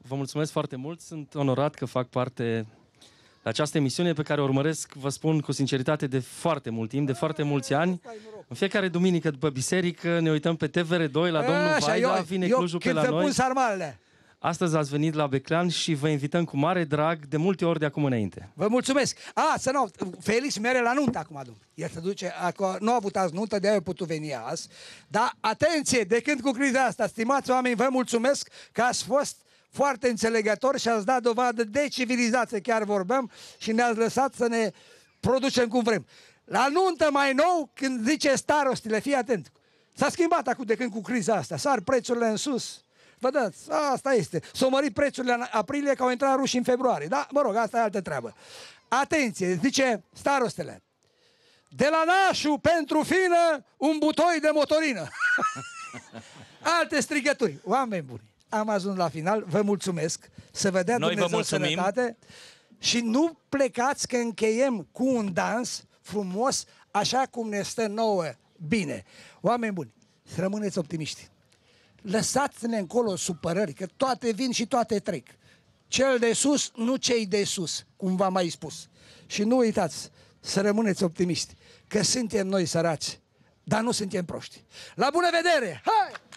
Speaker 19: Vă mulțumesc foarte mult, sunt onorat că fac parte de această emisiune pe care o urmăresc, vă spun cu sinceritate, de foarte mult timp, de foarte mulți ani. În fiecare duminică după biserică ne uităm pe TVR2 la domnul Vaida, vine Clujul pe la noi. Astăzi ați venit la Beclean și vă invităm cu mare drag, de multe ori de acum înainte.
Speaker 1: Vă mulțumesc! Felix mere la nuntă acum, domnule. El se duce, nu a avut azi nuntă, de-aia a putut veni azi. Dar atenție, de când cu criza asta, stimați oameni, vă mulțumesc că ați fost foarte înțelegători și ați dat dovadă de civilizație, chiar vorbeam, și ne-ați lăsat să ne producem cum vrem. La nuntă mai nou, când zice starostile, fii atent, s-a schimbat acum de când cu criza asta, sar prețurile în sus. Vă dați, asta este. S-au mărit prețurile în aprilie, că au intrat rușii în februarie. Da, mă rog, asta e altă treabă. Atenție, zice starostele. De la nașu pentru fină, un butoi de motorină. Alte strigături. Oameni buni, am ajuns la final, vă mulțumesc. Să vă dea Dumnezeu sănătate. Și nu plecați că încheiem cu un dans frumos, așa cum ne stă nouă bine. Oameni buni, să rămâneți optimiști. Lăsați-ne încolo supărări, că toate vin și toate trec. Cel de sus, nu cei de sus, cum v-am mai spus. Și nu uitați să rămâneți optimiști, că suntem noi săraci, dar nu suntem proști. La bună vedere! Hai!